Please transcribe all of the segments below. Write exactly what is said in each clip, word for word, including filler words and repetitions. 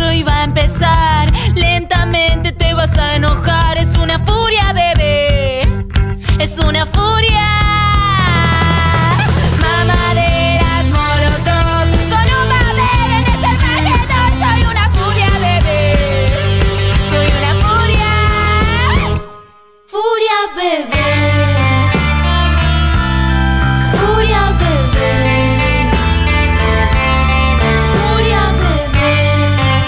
esto iba a empezar. Lentamente te vas a enojar. Es una furia, bebé. Es una furia. Mamaderas molotov con un papel en el Armagedón. Soy una furia, bebé. Soy una furia. Furia, bebé. Furia, bebé. Furia, bebé.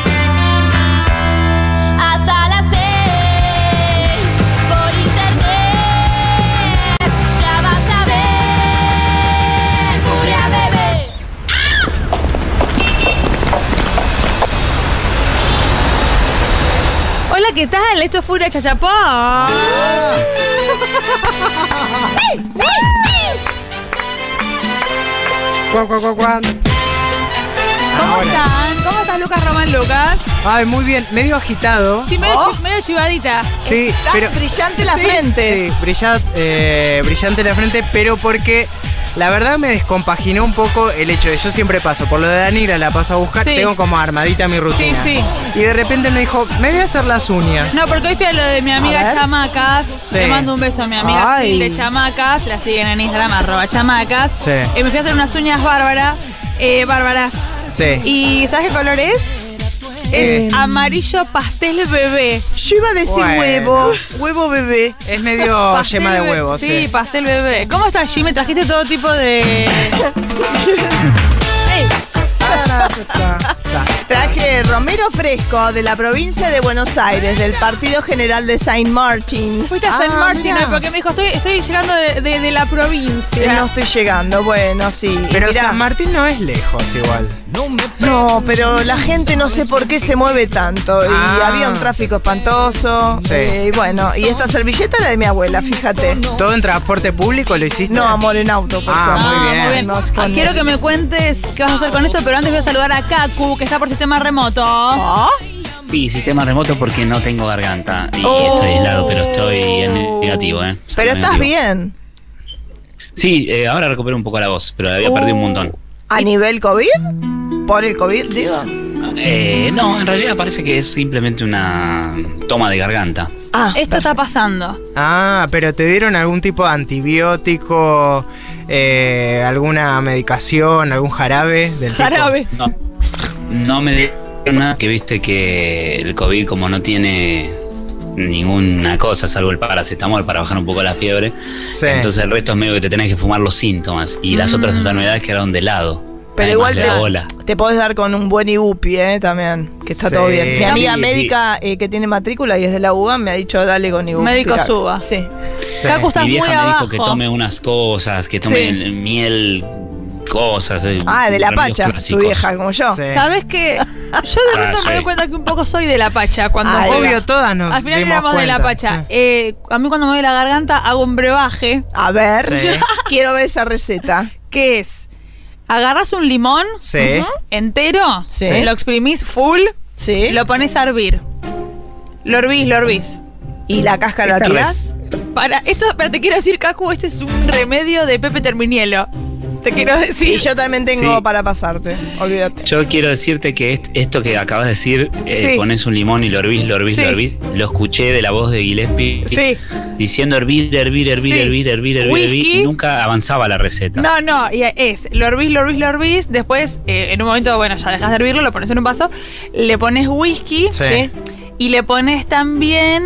Hasta las seis por internet. Ya vas a ver. Furia, bebé. Hola, ¿qué tal? Esto es Furia Chachapó. ¡Sí, sí, sí! Cuan, cuan, cuan, cuan. ¿Cómo Ahora. están? ¿Cómo estás, Lucas Román Lucas? Ay, muy bien, medio agitado. Sí, medio, Oh. chi- medio chivadita. Sí, Estás pero brillante la Sí, frente. sí, brilla- eh, brillante la frente, pero porque la verdad me descompaginó un poco el hecho de yo siempre paso por lo de Danira, la paso a buscar, Sí. tengo como armadita mi rutina. Sí, Y de repente me dijo, me voy a hacer las uñas. No, porque hoy fui a lo de mi A amiga ver. Chamacas. Sí. Le mando un beso a mi amiga Ay. Phil de Chamacas. La siguen en Instagram, arroba chamacas. Sí. Y me fui a hacer unas uñas bárbaras. Eh, bárbaras. Sí. ¿Y sabes qué color es? Eh. Es amarillo pastel bebé. Yo iba a decir Bueno. huevo, huevo bebé. Es medio Pastel yema de be- huevo, sí. sí. pastel bebé. ¿Cómo estás, Jimmy? Trajiste todo tipo de... Traje romero fresco de la provincia de Buenos Aires, del Partido General de Saint Martin. Fuiste a Ah, San Martín mirá. hoy porque me dijo, estoy, estoy llegando de, de- de la provincia. No estoy llegando, bueno, sí. Pero Mirá. San Martín no es lejos igual. No, pero la gente no sé por qué se mueve tanto. Y Ah. había un tráfico espantoso. Sí. Eh, y bueno, y esta servilleta la de mi abuela, fíjate. ¿Todo en transporte público lo hiciste? No, amor, en auto, por Ah, favor. muy Ah, bien. muy bien. Vamos con Ah, quiero el- que me cuentes qué vas a hacer con esto, pero antes voy a saludar a Kaku, que está por sistema remoto. ¿Oh? Sí, sistema remoto porque no tengo garganta y Oh. estoy aislado, pero estoy en negativo, ¿eh? Salgo Pero estás negativo. bien. Sí, eh, ahora recupero un poco la voz, pero la había perdido un montón. ¿A nivel COVID? ¿Por el COVID, digo? Eh, no, en realidad parece que es simplemente una toma de garganta. Ah, Esto está pasando. Ah, pero ¿te dieron algún tipo de antibiótico, eh, alguna medicación, algún jarabe del tipo? Jarabe. No, no me dieron nada, que viste que el COVID como no tiene ninguna cosa, salvo el paracetamol para bajar un poco la fiebre, Sí. entonces el resto es medio que te tenés que fumar los síntomas y las otras enfermedades quedaron de lado. Pero Además igual de te, la bola. te podés dar con un buen Ibupi, ¿eh? También, que está Sí. todo bien. Mi amiga Sí, médica eh, que tiene matrícula y es de la U B A me ha dicho dale con Ibupi. Médico Claro. Suba. Sí. Sí. Kaku, estás Mi muy vieja me abajo. dijo que tome unas cosas, que tome Sí. el- miel, cosas. eh, Ah, de la remedios Pacha, tu clásicos. vieja, como yo. Sí. ¿Sabes qué? Yo de Ah, pronto me sí. doy cuenta que un poco soy de la Pacha. Cuando Ay, voy- Obvio, todas nos Al final dimos éramos de la cuenta, Pacha. sí. Eh, a mí cuando me doy la garganta hago un brebaje, A ver, Sí. quiero ver esa receta. que es, agarras un limón Sí. ujú, entero, Sí. lo exprimís full, ¿Sí? lo pones a hervir. Lo hervís, lo hervís. ¿Y la cáscara Esta tirás? Para, esto, pero te quiero decir, Kaku, este es un remedio de Pepe Terminielo. Te quiero decir. Y yo también tengo Sí. para pasarte, olvídate. Yo quiero decirte que est- esto que acabas de decir, eh, Sí. pones un limón y lo hervís, lo hervís, Sí. lo hervís, lo escuché de la voz de Gillespie Sí. diciendo hervir, hervir, hervir, Sí. hervir, hervir, hervir, Whisky. hervir, y nunca avanzaba la receta. No, no, y es, lo hervís, lo hervís, lo hervís, después, eh, en un momento, bueno, ya dejas de hervirlo, lo pones en un vaso, le pones whisky Sí. ¿Sí? y le pones también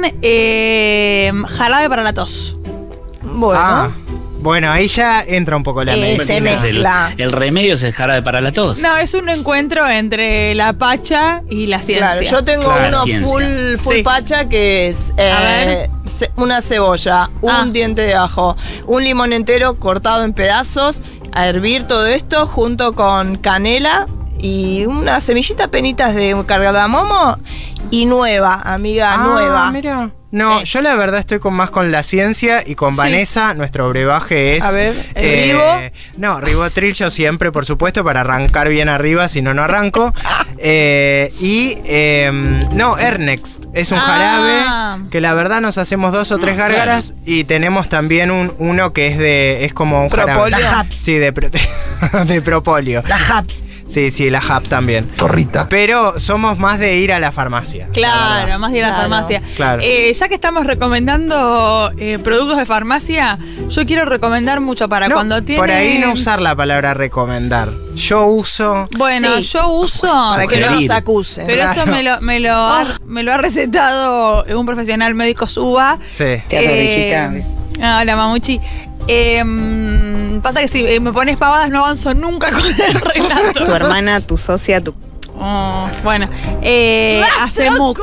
eh, jarabe para la tos. Bueno. Ah, bueno, ahí ya entra un poco la Eh, medicina. se Entonces, el, mezcla. el remedio es el jarabe para la tos. No, es un encuentro entre la pacha y la ciencia. Claro, yo tengo Claro. uno Ciencia. full, full Sí. pacha que es eh, A ver. ce- una cebolla, un Ah. diente de ajo, un limón entero cortado en pedazos, a hervir todo esto junto con canela y una semillita penitas de cardamomo y nueva, amiga, Ah, nueva. mira. No, Sí. yo la verdad estoy con más con la ciencia y con Sí. Vanessa, nuestro brebaje es... A ver, ¿el eh, Rivo? No, ribotril yo siempre, por supuesto, para arrancar bien arriba, si no, no arranco. Eh, y, eh, no, Ernext, es un Ah. jarabe que la verdad nos hacemos dos o tres Ah, gárgaras y tenemos también un, uno que es de, es como un Propóleo. jarabe. La Happy. Sí, de, pro- de propóleo. La happy. Sí, sí, la Hub también. Torrita. Pero somos más de ir a la farmacia. Claro, más de ir a la Claro. farmacia. Claro. Eh, ya que estamos recomendando eh, productos de farmacia, yo quiero recomendar mucho para No, cuando tienen... por ahí no usar la palabra recomendar. Yo uso... Bueno, Sí. yo uso... Para que no Sugerir. nos acusen. Pero esto Claro. me lo, me, lo ha, me lo ha recetado un profesional médico SUBA. Sí. Eh, Hola, mamuchi. Eh, mm, pasa que si eh, me pones pavadas no avanzo nunca con el relato. Tu hermana, tu socia, tu... Oh, bueno, eh, Acemuc.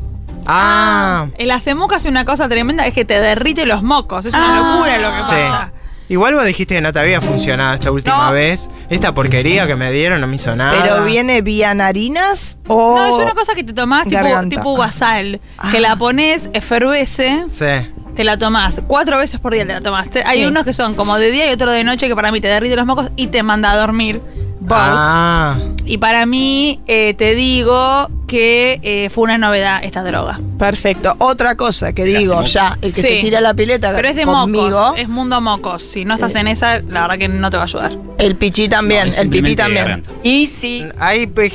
Ah, El Acemuc hace una cosa tremenda, es que te derrite los mocos. Es una Ah, locura lo que sí. pasa. Igual vos dijiste que no te había funcionado esta última No. vez. Esta porquería que me dieron no me hizo nada. ¿Pero viene vía narinas o...? No, es una cosa que te tomás tipo, Garganta. tipo basal. Ah. Que la pones, efervesce, Sí. te la tomás. Cuatro veces por día te la tomás. Te- Hay Sí. unos que son como de día y otro de noche que para mí te derrite los mocos y te manda a dormir. Both. Ah, Y para mí, eh, te digo que eh, fue una novedad esta droga. Perfecto. Otra cosa que ¿Qué digo hacemos? ya, el que Sí. se tira la pileta Pero es de conmigo, mocos, es mundo mocos. Si no estás en esa, la verdad que no te va a ayudar. el pichí también, No, es el pipí simplemente también. garganta. Y si hay... pues,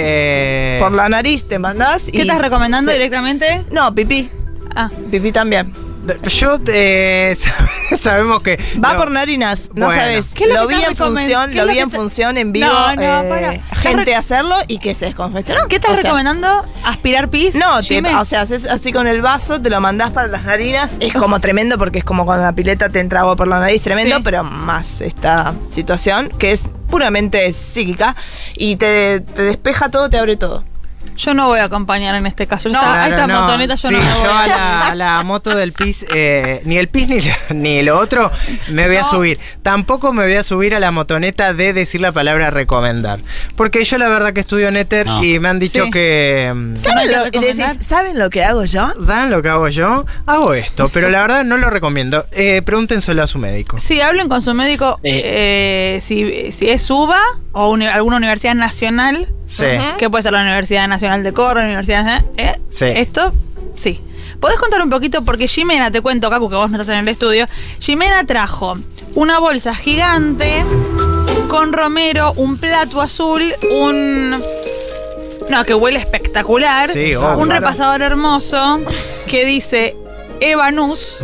eh, por la nariz te mandás y... ¿Qué estás recomendando se- directamente? No, pipí. Ah, Pipí también. Yo... eh, sabemos que... Va no. por narinas, no Bueno. sabes. ¿Qué es lo Lo que vi estás en recomen- función, qué lo es lo vi que en te- función en vivo, No, no, eh, para. ¿Estás gente re- hacerlo y que se descongestionó. ¿qué estás O sea, recomendando? ¿Aspirar pis? No, te- Jimé? o sea, haces así con el vaso, te lo mandás para las narinas, es como tremendo porque es como cuando la pileta te entra agua por la nariz, tremendo, Sí. pero más esta situación que es puramente psíquica y te, te despeja todo, te abre todo. Yo no voy a acompañar en este caso. Yo No, esta- a Claro, esta no. motoneta yo Sí, no me voy yo a a la, a la moto del pis, eh, ni el pis ni, la- ni lo otro me voy a No. subir. Tampoco me voy a subir a la motoneta de decir la palabra recomendar. Porque yo la verdad que estudio en Éter No. y me han dicho Sí. que... mm, ¿Saben hay que lo, recomendar? decís, ¿saben lo que hago yo? ¿Saben lo que hago yo? Hago esto, pero la verdad no lo recomiendo. Eh, pregúntenselo a su médico. Sí, hablen con su médico Eh. eh, si, si es UBA o uni- alguna universidad nacional, Sí. Ujú. que puede ser la Universidad Nacional de Córdoba, la Universidad Nacional, ¿eh? Sí. Esto, sí. ¿Podés contar un poquito? Porque Jimena, te cuento, Cacu, que vos no estás en el estudio. Jimena trajo una bolsa gigante con romero, un plato azul, un... No, que huele espectacular. Sí, obvio. un repasador hermoso que dice Evanus.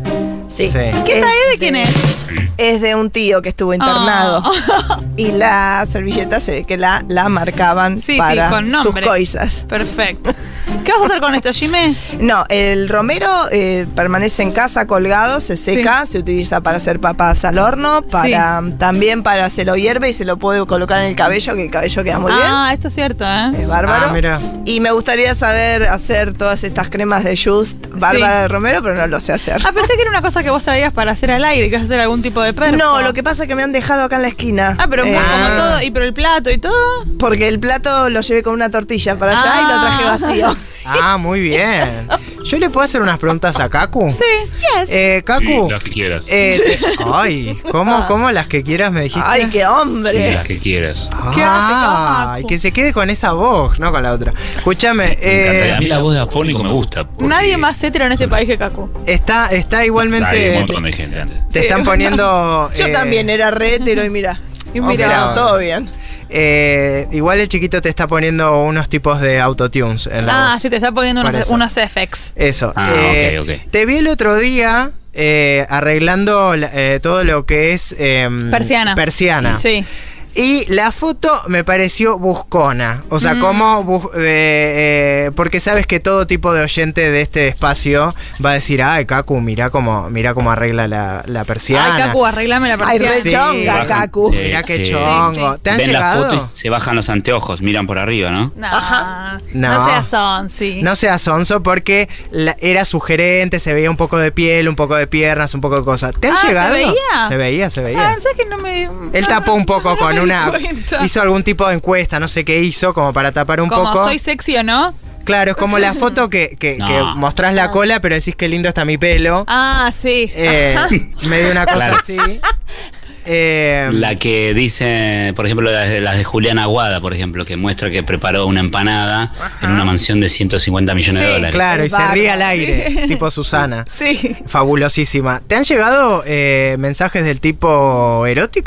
Sí. Sí. ¿Qué está ahí? ¿De quién es? Es de un tío que estuvo internado. Oh. Y la servilleta se ve que la, la marcaban Sí, sí, para con sus nombre. cosas. Perfecto. ¿Qué vas a hacer con esto, Jimé? No, el romero eh, permanece en casa colgado, se seca, se utiliza para hacer papas al horno, para también para se lo hierve y se lo puede colocar en el cabello, que el cabello queda muy Ah, esto es cierto, ¿eh? bien. Es bárbaro. Ah, mira. Y me gustaría saber hacer todas estas cremas de Just Bárbara de Romero, pero no lo sé hacer. Ah, pensé que era una cosa que vos traías para hacer al aire, que vas a hacer algún tipo de perfo. No, lo que pasa es que me han dejado acá en la esquina. Ah, pero Eh, como todo, y pero el plato y todo. Porque el plato lo llevé con una tortilla para allá y lo traje Ah. vacío. Ah, muy bien. ¿Yo le puedo hacer unas preguntas a Kaku? Sí. Yes. Eh, Kaku. Sí, las que quieras. eh, te- ay, ¿cómo, ¿cómo las que quieras me dijiste? Ay, qué Sí, hombre. las que quieras. ¿Qué hace, Ay, Kaku? que se quede con esa voz, no con la otra. Escúchame, Me encantaría. A eh, mí la voz de afónico me gusta. porque- Nadie más hetero en este país que Cacu. está, está Hay igualmente. un montón de gente antes. Te Sí. están poniendo. Yo eh, también era re hetero y mira. Y O mira, sea, todo bien. eh, igual el chiquito te está poniendo unos tipos de autotunes en la ah, voz. sí, te está poniendo Por unos, eso. unos F X. Eso. Ah, eh, ok, ok. Te vi el otro día eh, arreglando la- eh, todo lo que es. em, Persiana. Persiana. Sí. Y la foto me pareció buscona. O sea, Mm. como. bus- eh, eh, porque sabes que todo tipo de oyente de este espacio va a decir: ay, Kaku, mirá cómo, mirá cómo arregla la, la persiana. Ay, Cacu, arreglame la Ay, persiana. re Sí. chonga, Bajan- Kaku. sí. Mirá qué Sí. chongo. Sí, sí. ¿Te han Ven la llegado? foto y se bajan los anteojos, miran por arriba, ¿no? No, Ajá. No. no seas sonsi. No sea sonso porque la- era sugerente, se veía un poco de piel, un poco de piernas, un poco de cosas. ¿Te han Ah, ¿se llegado? veía? Se veía, se veía. Ah, ¿sabes que no me. Él tapó un poco con no me di una. cuenta. Hizo algún tipo de encuesta, no sé qué hizo, como para tapar un Como poco. soy sexy o no. Claro, es como la foto que, que, No. que mostrás la cola, pero decís qué lindo está mi pelo. Ah, sí. Eh, medio una cosa Claro. así. Eh, La que dice, por ejemplo, las de, las de Julián Aguada, por ejemplo, que muestra que preparó una empanada en una mansión de ciento cincuenta millones de Sí, dólares. claro, y Es se ríe al bárbaro, aire, sí. tipo Susana. Sí. Fabulosísima. ¿Te han llegado eh, mensajes del tipo eróticos?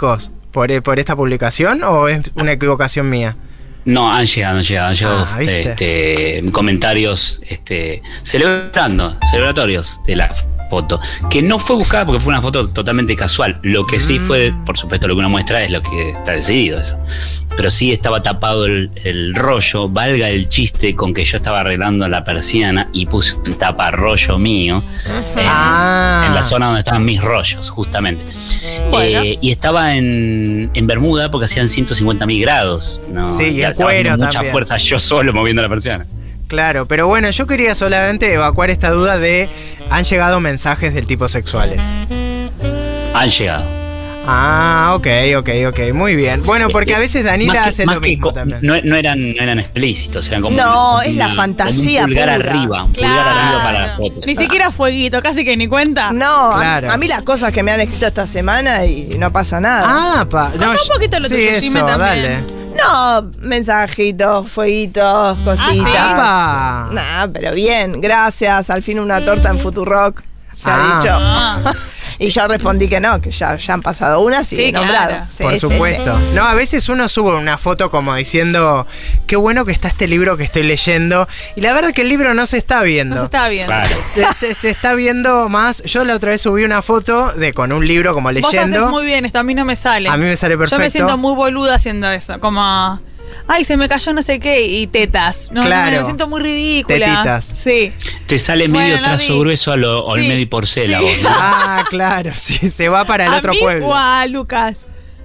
por, por esta publicación o es una equivocación mía? No, han llegado, han llegado, han llegado Ah, ¿viste? este, comentarios este, celebrando, celebratorios de la foto, que no fue buscada porque fue una foto totalmente casual. Lo que sí fue, por supuesto, lo que uno muestra es lo que está decidido eso. Pero sí estaba tapado el, el rollo, valga el chiste con que yo estaba arreglando la persiana y puse un taparrollo mío en, Ah. en la zona donde estaban mis rollos, justamente. Bueno. Eh, y estaba en, en Bermuda porque hacían ciento cincuenta mil grados. ¿no? Sí, y Ya en estaba cuero haciendo mucha también. fuerza yo solo moviendo la persiana. Claro, pero bueno, yo quería solamente evacuar esta duda de ¿han llegado mensajes del tipo sexuales? Han llegado. Ah, ok, ok, ok, muy bien. Bueno, porque a veces Danila Más que- hace más lo que mismo co- también. No, no eran, no eran explícitos, eran como. No, un- es la un- fantasía Un pulgar pura. arriba, un pulgar arriba para las fotos. Ni siquiera fueguito, casi que ni cuenta. No, a- Claro. a, mí las cosas que me han escrito esta semana y no pasa nada. Ah, pa, Contá un yo- poquito lo sí, tuyo, eso, Jimé, también. dale. No, mensajitos, fueguitos, cositas. Ah, sí. Nah, pero bien, gracias. Al fin una torta en Futurock. Se Ah. ha dicho. Ah. Y yo respondí que no, que ya, ya han pasado unas y Sí, he nombrado. claro. Sí, Por sí, supuesto. sí. No, a veces uno sube una foto como diciendo, qué bueno que está este libro que estoy leyendo. Y la verdad es que el libro no se está viendo. No se estaba viendo. Claro. Se, se- se está viendo más. Yo la otra vez subí una foto de con un libro como Vos leyendo. haces muy bien esto, a mí no me sale. A mí me sale perfecto. Yo me siento muy boluda haciendo eso, como... Ay, se me cayó no sé qué y tetas. No, no, Claro. me siento muy ridícula. Tetitas. Sí. Te sale medio Bueno, la trazo vi. grueso a lo Sí, Olmedo y Porcela, sí. vos, ¿no? Ah, claro, sí, se va para el ¿A otro mí pueblo. o a Lucas?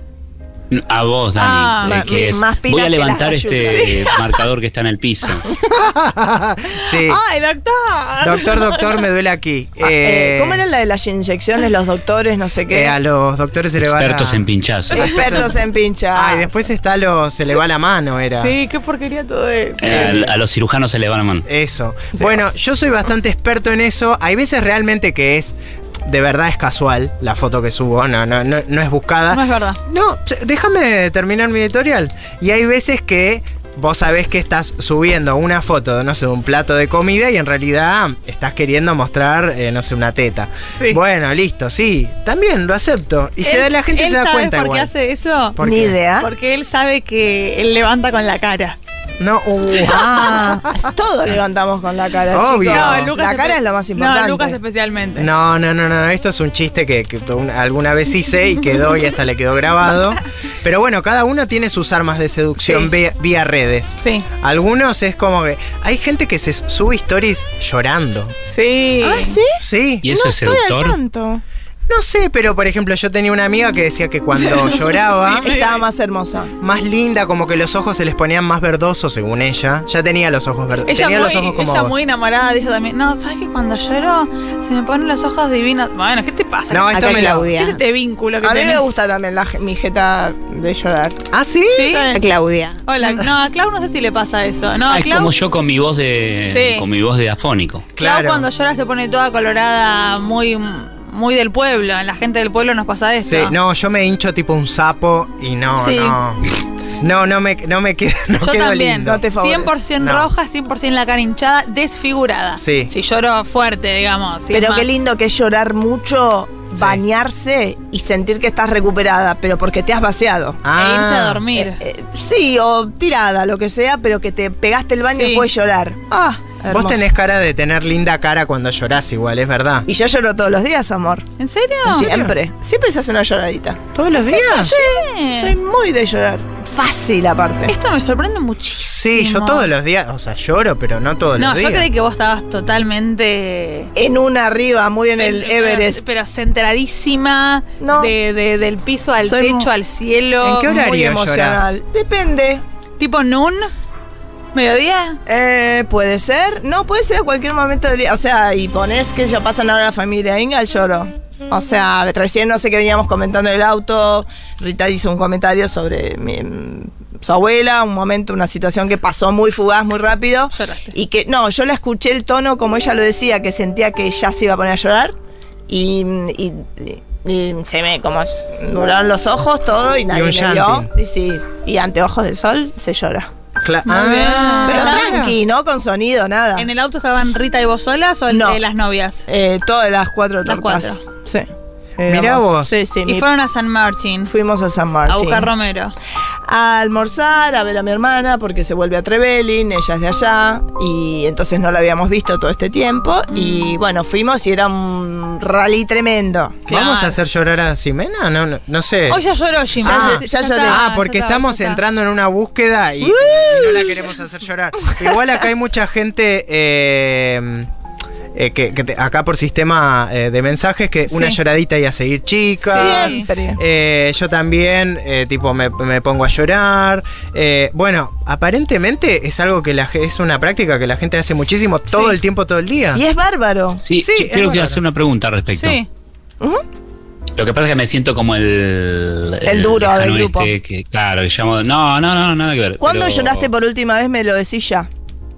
A vos, Dani. Ah, eh, ma- que es- más pilas voy a que levantar las este marcador que está en el piso. Sí. ¡Ay, doctor! Doctor, doctor, me duele aquí. Ah, eh, Eh, ¿Cómo era la de las inyecciones, los doctores, no sé qué? eh, a los doctores se le va Expertos la... en pinchazos. Expertos en pinchas. Ah, y después está lo... se le va la mano, era. Sí, qué porquería todo eso. Eh, a, a los cirujanos se le van a mano. Eso. Bueno, yo soy bastante experto en eso. Hay veces realmente que es... De verdad es casual la foto que subo, no, no, no, no es buscada. No es verdad. No, ch- déjame terminar mi editorial. Y hay veces que vos sabés que estás subiendo una foto, no sé, de un plato de comida y en realidad estás queriendo mostrar, eh, no sé, una teta. Sí. Bueno, listo, sí, también lo acepto. Y se Él- da, la gente él se da ¿sabes cuenta por igual. qué hace eso? ¿Por Ni qué? idea. Porque él sabe que él levanta con la cara. No, uh, ah. Todos levantamos con la cara, Obvio. chicos. No, Lucas la espe- cara es lo más importante. No, Lucas especialmente. No, no, no, no, esto es un chiste que, que un- alguna vez hice y quedó y hasta le quedó grabado. Pero bueno, cada uno tiene sus armas de seducción Sí. vía, vía redes. Sí. Algunos es como que hay gente que se sube stories llorando. Sí. Ah, ¿sí? Sí. ¿Y eso no es estoy al seductor? tanto. No sé, pero por ejemplo, yo tenía una amiga que decía que cuando lloraba, Estaba más hermosa. más linda, como que los ojos se les ponían más verdosos, según ella. Ya tenía los ojos verdosos. Ella, Tenía muy, los ojos como ella vos. muy enamorada de ella también. No, ¿sabes que cuando lloro se me ponen los ojos divinos? Bueno, ¿qué te pasa? No, ¿Qué, esto Acá me lo... Claudia. ¿Qué es este vínculo que A mí tenés? me gusta también la, je- mi jeta de llorar. ¿Ah, sí? ¿Sí? A Claudia. Hola, no, a Clau no sé si le pasa eso. No, Ah, a es Clau, como yo con mi voz de Sí. con mi voz de afónico. Clau Claro. cuando llora se pone toda colorada, muy, muy del pueblo. A la gente del pueblo nos pasa eso. Sí, no, yo me hincho tipo un sapo y no, Sí. no. No, no me, no me quedo, no Yo quedo también, lindo. No te favorece. cien por ciento No. roja, cien por ciento la cara hinchada, desfigurada. Sí. Si lloro fuerte, digamos. si Pero es qué más- lindo que es llorar mucho, Sí. bañarse y sentir que estás recuperada, pero porque te has vaciado. Ah, E irse a dormir. Eh, eh, sí, o tirada, lo que sea, pero que te pegaste el baño Sí. y puedes llorar. Ah, Vos hermoso. tenés cara de tener linda cara cuando llorás igual, es verdad. Y yo lloro todos los días, amor. ¿En serio? Siempre. Siempre se hace una lloradita. ¿Todos los días? Sí. Soy muy de llorar. Fácil, aparte. Esto me sorprende muchísimo. Sí, yo todos los días, o sea, lloro, pero no todos No, los días. yo creí que vos estabas totalmente. En una arriba, muy en el pero- Everest. Pero, centradísima. No. De, de- del piso al Soy techo, mu- al cielo. ¿En qué horario Muy llorás? emocional. Depende. ¿Tipo noon? ¿Mediodía? Eh, puede ser. No, puede ser a cualquier momento del día. O sea, y pones que ya pasan ahora la familia Inga, el lloro. O sea, recién no sé qué veníamos comentando en el auto. Rita hizo un comentario sobre mi- su abuela, un momento, una situación que pasó muy fugaz, muy rápido. Lloraste. Y que, no, yo la escuché el tono como ella lo decía, que sentía que ya se iba a poner a llorar. Y, y- y se me como nublaron los ojos, todo, y nadie un me llanti. vio. Y sí, y anteojos de sol se llora. Cla- Muy bien. ah, Pero Ah. tranqui, ¿no? Con sonido, nada. ¿En el auto estaban Rita y vos solas o el No. de las novias? Eh, todas las cuatro Las tortas. cuatro. Sí. éramos. Mirá vos. Sí, sí. Y mi- fueron a San Martín Fuimos a San Martín. a buscar Romero. A almorzar, a ver a mi hermana, porque se vuelve a Trevelin, ella es de allá, y entonces no la habíamos visto todo este tiempo. Y bueno, fuimos y era un rally tremendo. Claro. ¿Vamos a hacer llorar a Ximena? No, no, no sé. Hoy ya lloró Jimena. Ah, ya lloré. Ah, porque ya está, estamos ya está. entrando en una búsqueda y, y no la queremos hacer llorar. Igual acá hay mucha gente eh, eh, que, que te- acá por sistema eh, de mensajes que una Sí. lloradita y a seguir chicas. Siempre. Eh, yo también, eh, tipo, me, me pongo a llorar. Eh, bueno, aparentemente es algo que la, ge- es una práctica que la gente hace muchísimo, todo Sí. el tiempo, todo el día. Y es bárbaro. Sí, Sí, yo es creo que bárbaro. hacer una pregunta al respecto. Sí. Lo que pasa es que me siento como el... El duro del lejano grupo. este que, claro, que llamo... No, no, no, nada que ver. ¿Cuándo pero, lloraste por última vez? Me lo decís ya.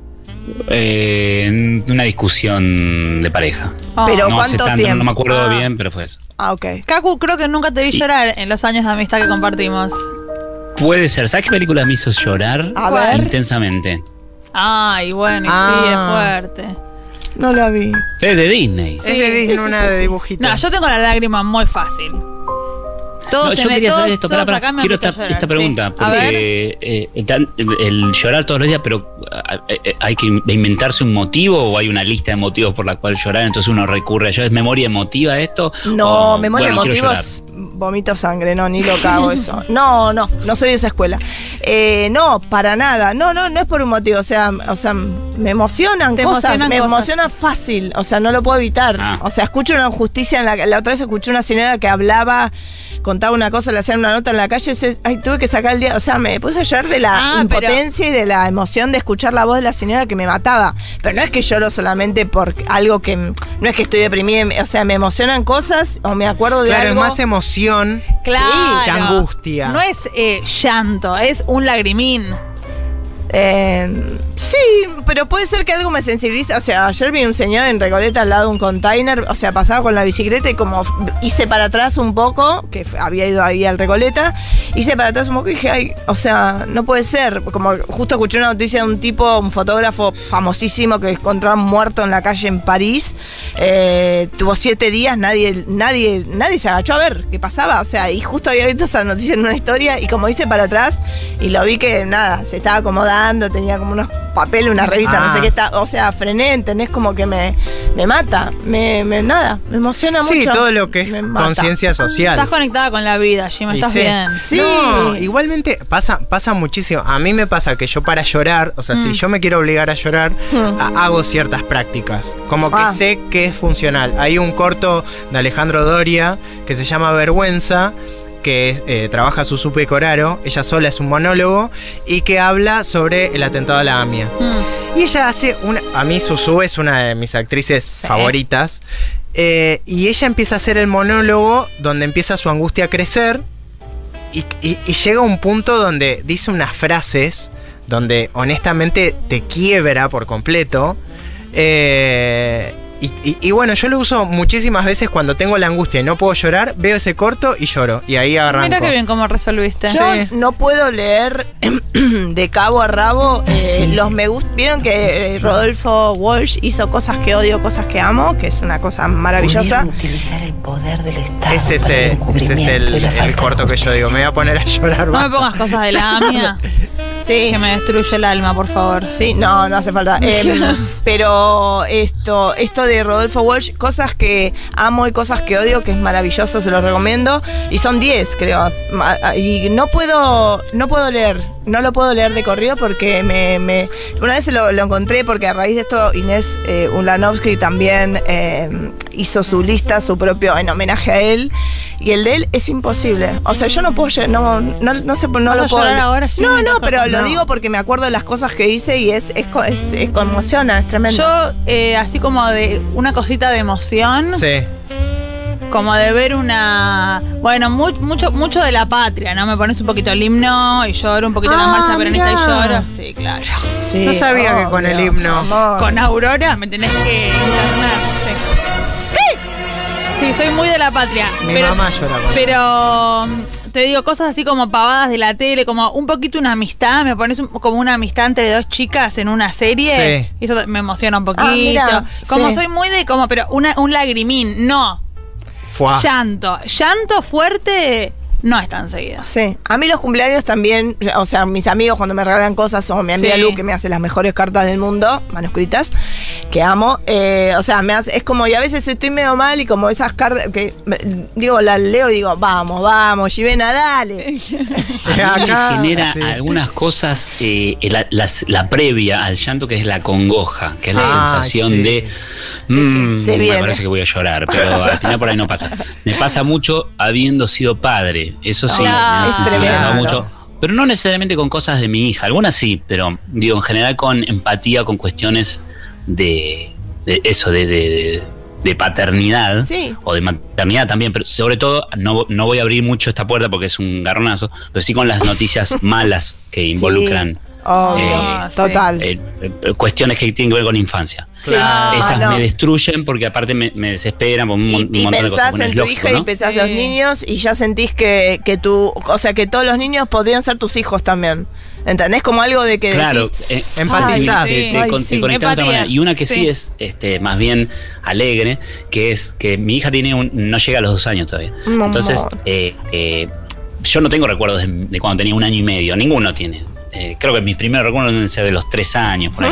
eh, en una discusión de pareja. Oh. Pero no hace ¿cuánto tanto, tiempo? no me acuerdo Ah. bien, pero fue eso. Ah, ok. Kaku, creo que nunca te vi llorar en los años de amistad que compartimos. Puede ser. ¿Sabes qué película me hizo llorar? A ver. Intensamente. Ay, bueno, y Ah. sí, es fuerte. No la vi. Es de Disney. Es de Disney, sí, sí, una sí, de sí. dibujitos. No, yo tengo la lágrima muy fácil. Todos No, en yo el- quería todos- saber esto, todos pará, pará, acá me han quiero visto esta, llorar, esta sí. pregunta, A ver. porque eh, eh, tan- el llorar todos los días, pero eh, eh, hay que inventarse un motivo o hay una lista de motivos por la cual llorar, entonces uno recurre a llorar. ¿Es memoria emotiva esto? No, O, memoria bueno, quiero emotivos, vomito sangre, no, ni lo cago eso. No, no, no soy de esa escuela. Eh, no, para nada. No, no, no es por un motivo. O sea, o sea, me emocionan Te cosas, emocionan me cosas. emociona fácil. O sea, no lo puedo evitar. Ah. O sea, escucho una injusticia en la la otra vez escuché una señora que hablaba, contaba una cosa, le hacían una nota en la calle y dice, ay, tuve que sacar el día. O sea, me puse a llorar de la Ah, pero- impotencia y de la emoción de escuchar la voz de la señora que me mataba. Pero no es que lloro solamente por algo que no es que estoy deprimida, o sea, me emocionan cosas o me acuerdo de Claro, algo. es más emoción. Claro. que angustia. No es eh, llanto, es un lagrimín. Eh, sí, pero puede ser que algo me sensibilice. O sea, ayer vi un señor en Recoleta al lado de un container, o sea, pasaba con la bicicleta y como hice para atrás un poco, que f- había ido ahí al Recoleta, hice para atrás un poco y dije, ay, o sea, no puede ser. Como justo escuché una noticia de un tipo, un fotógrafo famosísimo que encontraron muerto en la calle en París. Eh, tuvo siete días, nadie, nadie, nadie se agachó a ver qué pasaba. O sea, y justo había visto esa noticia en una historia y como hice para atrás y lo vi que nada, se estaba acomodando, tenía como unos papeles, una revista, Ah. no sé qué está. O sea, frené, ¿entendés? Como que me, me mata, me, me nada, me emociona Sí, mucho. todo lo que es Me mata. conciencia social. Estás conectada con la vida, Jim, Y estás sí. bien. Sí. No, igualmente pasa, pasa muchísimo. A mí me pasa que yo para llorar, o sea, si Mm. yo me quiero obligar a llorar, Mm. ha- hago ciertas prácticas. Como que Ah. sé que es funcional. Hay un corto de Alejandro Doria que se llama Vergüenza, que es, eh, trabaja Susupe Coraro, ella sola es un monólogo, y que habla sobre el atentado a la AMIA. Mm. Y ella hace una. A mí, Susu es una de mis actrices Sí. favoritas. Eh, y ella empieza a hacer el monólogo donde empieza su angustia a crecer. Y, y- y llega un punto donde dice unas frases donde honestamente te quiebra por completo. Eh, y, y- y bueno, yo lo uso muchísimas veces cuando tengo la angustia y no puedo llorar, veo ese corto y lloro. Y ahí arranco. Mira qué bien cómo resolviste. Yo Sí. no puedo leer de cabo a rabo eh, los me gusta. Vieron que eh, Rodolfo Walsh hizo cosas que odio, cosas que amo, que es una cosa maravillosa. Pudieron utilizar el poder del Estado Ese es para el el, ese es encubrimiento el- y la el falta de corto que yo digo. Me voy a poner a llorar. No me basta. pongas cosas de la AMIA Sí. que me destruye el alma, por favor. Sí, no, no hace falta. Em, pero esto, esto de Rodolfo Walsh, cosas que amo y cosas que odio, que es maravilloso, se los recomiendo. Y son diez, creo. Ma- Y no puedo, no puedo leer, no lo puedo leer de corrido porque me, me- una vez lo, lo encontré porque a raíz de esto Inés eh, Ulanovsky también eh, hizo su lista, su propio, en homenaje a él. Y el de él es imposible. O sea, yo no puedo, lle- no, no, no sé, no ¿Vas lo a puedo. llorar ahora, Jimmy? No, no, pero lo No. digo porque me acuerdo de las cosas que hice y es, es, co- es, es conmociona, es tremendo. Yo, eh, así como de una cosita de emoción, Sí. como de ver una. Bueno, mu- mucho mucho de la patria, ¿no? Me pones un poquito el himno y lloro un poquito la Ah, marcha peronista y mirá. lloro. Sí, claro. Sí, No sabía que con el himno. amor. Con Aurora me tenés que internar, sí. Sí, soy muy de la patria. Mi pero, mamá llora con Pero mm, te digo, cosas así como pavadas de la tele, como un poquito una amistad, me pones un- como una amistad entre dos chicas en una serie. Sí. Y eso me emociona un poquito. Ah, mira, como sí. soy muy de como, pero una, un lagrimín, no. Fuá. Llanto. Llanto fuerte no es tan seguido. Sí, a mí los cumpleaños también, o sea, mis amigos cuando me regalan cosas, o mi amiga Sí. Lu que me hace las mejores cartas del mundo, manuscritas, que amo, eh, o sea, me hace, es como, y a veces estoy medio mal y como esas cartas, que me- digo, las leo y digo, vamos, vamos, Jimena, dale. A mí me Acá, genera sí. algunas cosas, eh, la, las- la previa al llanto, que es la congoja, que es la Sí. sensación Ah, sí. de, mm, se me viene. parece que voy a llorar, pero al final por ahí no pasa. Me pasa mucho habiendo sido padre, eso sí, Claro. me ha Es sensibilizado tremendo. mucho. Pero no necesariamente con cosas de mi hija, algunas sí, pero digo, en general con empatía, con cuestiones de, de eso, de, de, de paternidad, Sí. o de maternidad también, pero sobre todo, no, no voy a abrir mucho esta puerta porque es un garronazo, pero sí con las noticias malas que involucran Obvio, Eh, total. eh, eh, cuestiones que tienen que ver con infancia. Claro. Esas no. me destruyen porque aparte me, me desesperan por un, mon- Y, y un montón de cosas. pensás Bueno, en es tu lógico, hija ¿no? y pensás Sí. los niños y ya sentís que, que tú, o sea, que todos los niños podrían ser tus hijos también. ¿Entendés? Como algo de que Claro, decís, eh, Empatizás. te- te- te Ay, con- sí. te conectás de otra Empatía. manera. Y una que sí, Sí. es este, más bien alegre, que es que mi hija tiene un, no llega a los dos años todavía. Mamá. Entonces, eh, eh, yo no tengo recuerdos de, de cuando tenía un año y medio, ninguno tiene. Eh, creo que mis primeros recuerdos deben ser de los tres años, por ahí.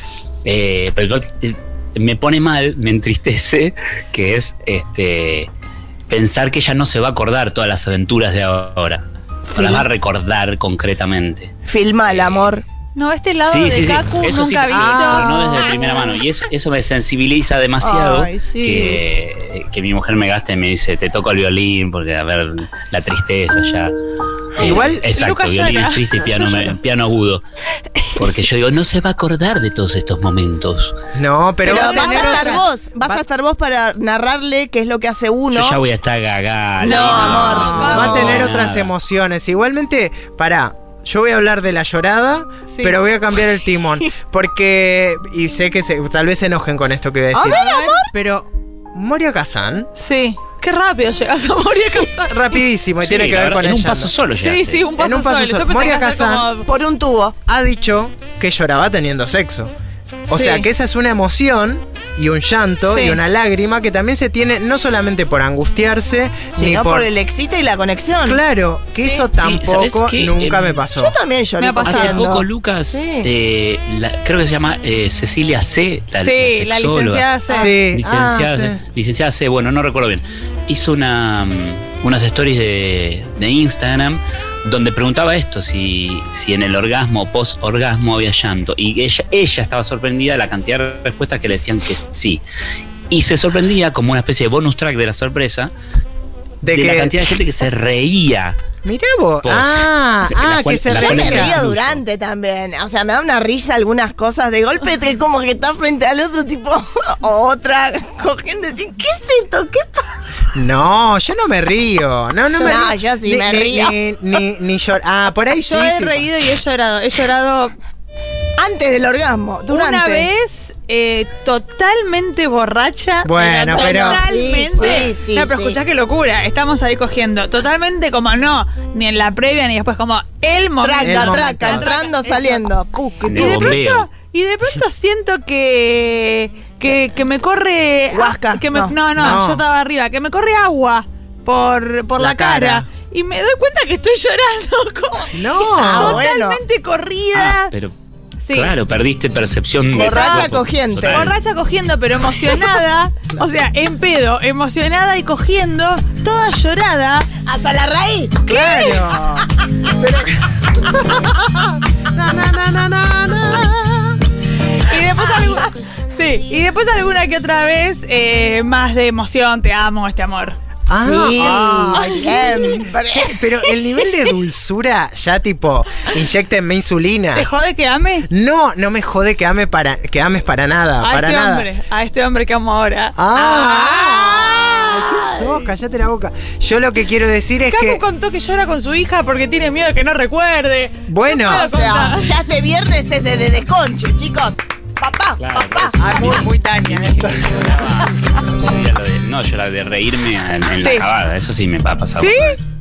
Eh, pero eh, me pone mal, me entristece, que es este pensar que ella no se va a acordar todas las aventuras de ahora. No las va a recordar concretamente. filma el amor. No, este lado Sí, de sí, sí. Kaku Eso sí, nunca visto. pero no desde primera mano. Y eso, eso me sensibiliza demasiado Ay, sí. que, que mi mujer me gaste y me dice, te toco el violín, porque a ver, la tristeza ya. Eh, Igual, exacto, Lucas violín llora. es triste y piano, me- piano agudo. Porque yo digo, no se va a acordar de todos estos momentos. No, pero, Pero, va a vas a tener estar otra- vos, vas va- a estar vos para narrarle qué es lo que hace uno. Yo ya voy a estar gaga. No, amor, Va a vamos. tener Nada. otras emociones. Igualmente, pará. Yo voy a hablar de la llorada, Sí. pero voy a cambiar el timón. Porque. Y sé que se- tal vez se enojen con esto que voy a A decir. ver, amor. Pero. Moria Kazan, Sí. Qué rápido llegas a Moria Kazan. rapidísimo, y Sí, tiene que la ver verdad, con en el un paso llanto. solo Sí, llegaste. sí, un paso, En un paso solo. Yo solo. pensé Moria que iba a ser Kazan. como- Por un tubo. Ha dicho que lloraba teniendo sexo. O Sí. sea que esa es una emoción y un llanto Sí. y una lágrima que también se tiene no solamente por angustiarse, ni Sino por. por el excite y la conexión. Claro, que Sí. eso Sí, ¿sabes tampoco qué? nunca Em, me pasó. Yo también lloré Me ha pasado. Hace haciendo. poco Lucas, Sí. eh, la- creo que se llama eh, Cecilia C. La, Sí, la sexóloga. licenciada C. Sí. Licenciada, Ah, C, sí. licenciada C, bueno, no recuerdo bien. Hizo una, mm, unas stories de, de Instagram donde preguntaba esto, si, si en el orgasmo, post-orgasmo había llanto. Y ella, ella estaba sorprendida de la cantidad de respuestas que le decían que sí. Y se sorprendía, como una especie de bonus track de la sorpresa, De de, que- la cantidad de gente que se reía. Mirá vos. Post. Ah, La ah, cual- que se la Yo cual me es reía. río incluso. durante también. O sea, me da una risa algunas cosas. De golpe, te como que está frente al otro tipo o otra cogiendo y decir, ¿qué es esto? ¿Qué pasa? No, yo no me río. No, no Yo me no, río. yo sí Ni- me ni- río. Ni, ni, ni llor- Ah, por ahí sí. Yo he sí. reído y he llorado. He llorado Antes del orgasmo, durante. una vez eh, totalmente borracha. Bueno, pero- Totalmente. Sí, sí, sí, no, pero sí. escuchá qué locura. Estamos ahí cogiendo. Totalmente como no, ni en la previa ni después, como el momento. El Traca, momento. traca, entrando, Exacto. saliendo. Cu, cu, En Y el de, bombeo. pronto, y de pronto siento que, que, que me corre. Huasca, Que me, no. no, no, No. yo estaba arriba. Que me corre agua por, por la, La cara. cara. Y me doy cuenta que estoy llorando. Como No. Ah, bueno. totalmente corrida. Ah, pero Sí. claro, perdiste percepción de Borracha cuerpo. cogiente. Total. Borracha cogiendo, pero emocionada. O sea, en pedo, emocionada y cogiendo, toda llorada. Hasta la raíz. Claro. Pero. Na, na, na, na, na, na. Y después, algu- sí, y después alguna que otra vez eh, más de emoción, te amo, este amor. Ah, Sí, ah, siempre. pero el nivel de dulzura ya tipo, inyectenme insulina. ¿Te jode que ame? No, no me jode que ame para que ames para nada, A para este nada. hombre, a este hombre que amo ahora. Ah, ¿qué sos? Cállate la boca. Yo lo que quiero decir es Capu que contó que llora con su hija porque tiene miedo de que no recuerde. bueno, Yo O sea, contar. ya este viernes es de, de desconche, chicos. Papá, Claro, papá. ah, muy, muy Tania esto. Eso sería lo de, no, yo la de reírme en, en la Sí. acabada, eso sí me va a pasar. ¿Sí? otra vez.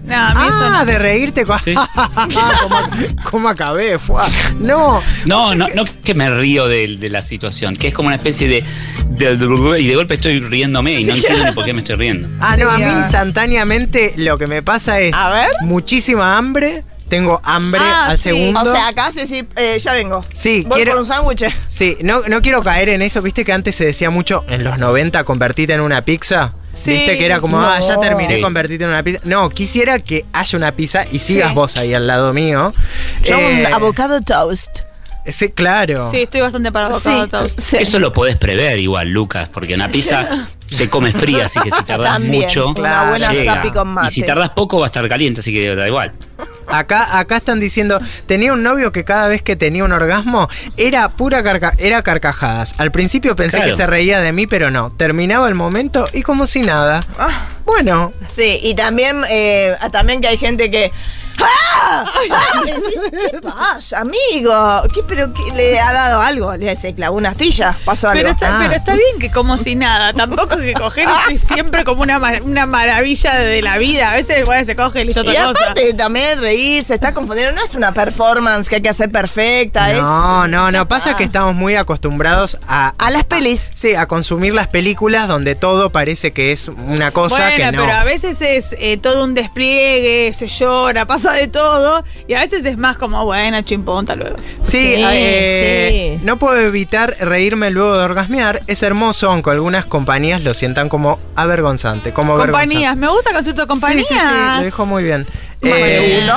No, a mí eso Ah, no. de reírte con... Sí. ¿Cómo, cómo acabé? Fua. No. No, no, no que me río de, de la situación, que es como una especie de, de, de- y de golpe estoy riéndome y no entiendo ni por qué me estoy riendo. Ah, no, a mí Sí, ah. instantáneamente lo que me pasa es A ver. muchísima hambre. Tengo hambre Ah, al sí. segundo. O sea, acá sí, sí, eh, ya vengo. Sí, Voy quiero- por un sándwich. Sí, no, no quiero caer en eso. ¿Viste que antes se decía mucho en los noventa convertirte en una pizza? Sí. ¿Viste que era como, No. ah, ya terminé, Sí. convertirte en una pizza? No, quisiera que haya una pizza y sigas Sí. vos ahí al lado mío. Yo Eh, un avocado toast. Sí, claro. Sí, estoy bastante para avocado toast. sí. Eso lo podés prever igual, Lucas, porque una pizza se come fría, así que si tardás También, mucho, una buena llega. zapi con mate. Y si tardás poco va a estar caliente, así que da igual. Acá, acá están diciendo, tenía un novio que cada vez que tenía un orgasmo era pura carca era carcajadas. Al principio pensé Claro. que se reía de mí, pero no. Terminaba el momento y como si nada. Ah, Bueno, sí, y también, eh, también que hay gente que. ¡Ah! ¡Ah! Decís, ¿qué pasa, amigo? ¿Qué, pero qué, le ha dado algo? ¿Le se clavó una astilla? ¿Pasó algo? Pero está, Ah. pero está bien que como si nada. Tampoco que coger es siempre como una, ma- una maravilla de la vida. A veces bueno, se coge y listo Y otra cosa. aparte también reírse, está confundido. No es una performance que hay que hacer perfecta. es, no, no, ya no. Pasa está. que estamos muy acostumbrados a, A las pelis. sí, a consumir las películas donde todo parece que es una cosa Bueno, que no. pero a veces es eh, todo un despliegue, se llora, pasa de todo. Y a veces es más como, bueno, chimpón, hasta luego. Sí, Sí, eh, sí. no puedo evitar reírme luego de orgasmear. Es hermoso, aunque algunas compañías lo sientan como avergonzante. Como Compañías, me gusta el concepto de compañías. Sí, sí, sí, lo dijo muy bien. Más de Eh, uno.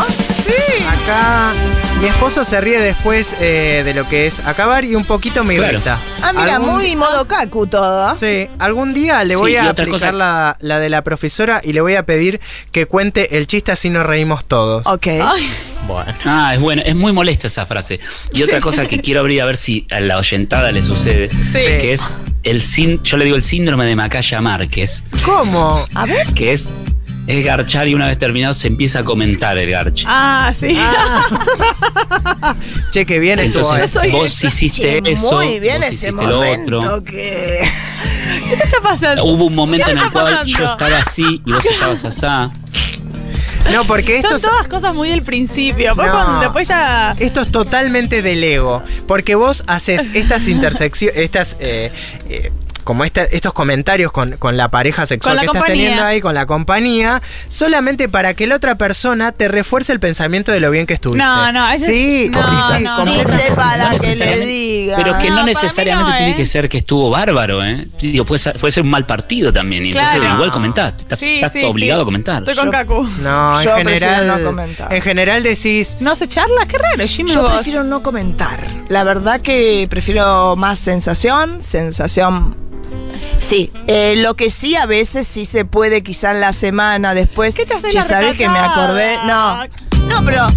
Acá mi esposo se ríe después eh, de lo que es acabar y un poquito me Claro. irrita. Ah, mira, Algún- muy modo Kaku todo. Sí, algún día le Sí, voy y a otra aplicar cosa- la, la de la profesora y le voy a pedir que cuente el chiste así nos reímos todos. Ok. Bueno. Ah, es bueno, es muy molesta esa frase. Y otra cosa que quiero abrir a ver si a la oyentada le sucede, que es el sin, yo le digo el síndrome de Macaya Márquez, ¿Cómo? A ver. que es, es garchar y una vez terminado se empieza a comentar el garche. Ah, sí. Che, que bien estuvo. Entonces Yo soy vos esa. hiciste Che, eso, muy bien vos ese hiciste lo momento otro. que. ¿Qué está pasando? Hubo un momento ¿Qué en el está cual pasando? yo estaba así y vos estabas asá. No, porque esto Son es, todas cosas muy del principio. Vos No. cuando después ya. esto es totalmente del ego. Porque vos haces estas intersecciones, estas. eh, eh, como esta- estos comentarios con, con la pareja sexual Con la que estás compañía. teniendo ahí, con la compañía, solamente para que la otra persona te refuerce el pensamiento de lo bien que estuviste. No, no, a veces- Sí, no, sí, sí, no, como- no. Dice para No que le necesariamente- diga. Pero que No, no, para mí necesariamente no, tiene ¿eh? que ser que estuvo bárbaro, ¿eh? Digo, puede ser, puede ser un mal partido también. Y entonces Claro. igual comentaste. Estás, Sí, estás sí, obligado sí. a comentar. Estoy con Yo- Kaku. No, Yo en prefiero general. no comentar. En general decís. ¿No se charla? Qué raro, Jimmy. Yo vos. prefiero no comentar. La verdad que prefiero más sensación, sensación. Sí, eh, lo que sí a veces sí se puede quizá en la semana después. ¿Qué te haces Che, la ¿sabés que me recatada? acordé? No, no, pero.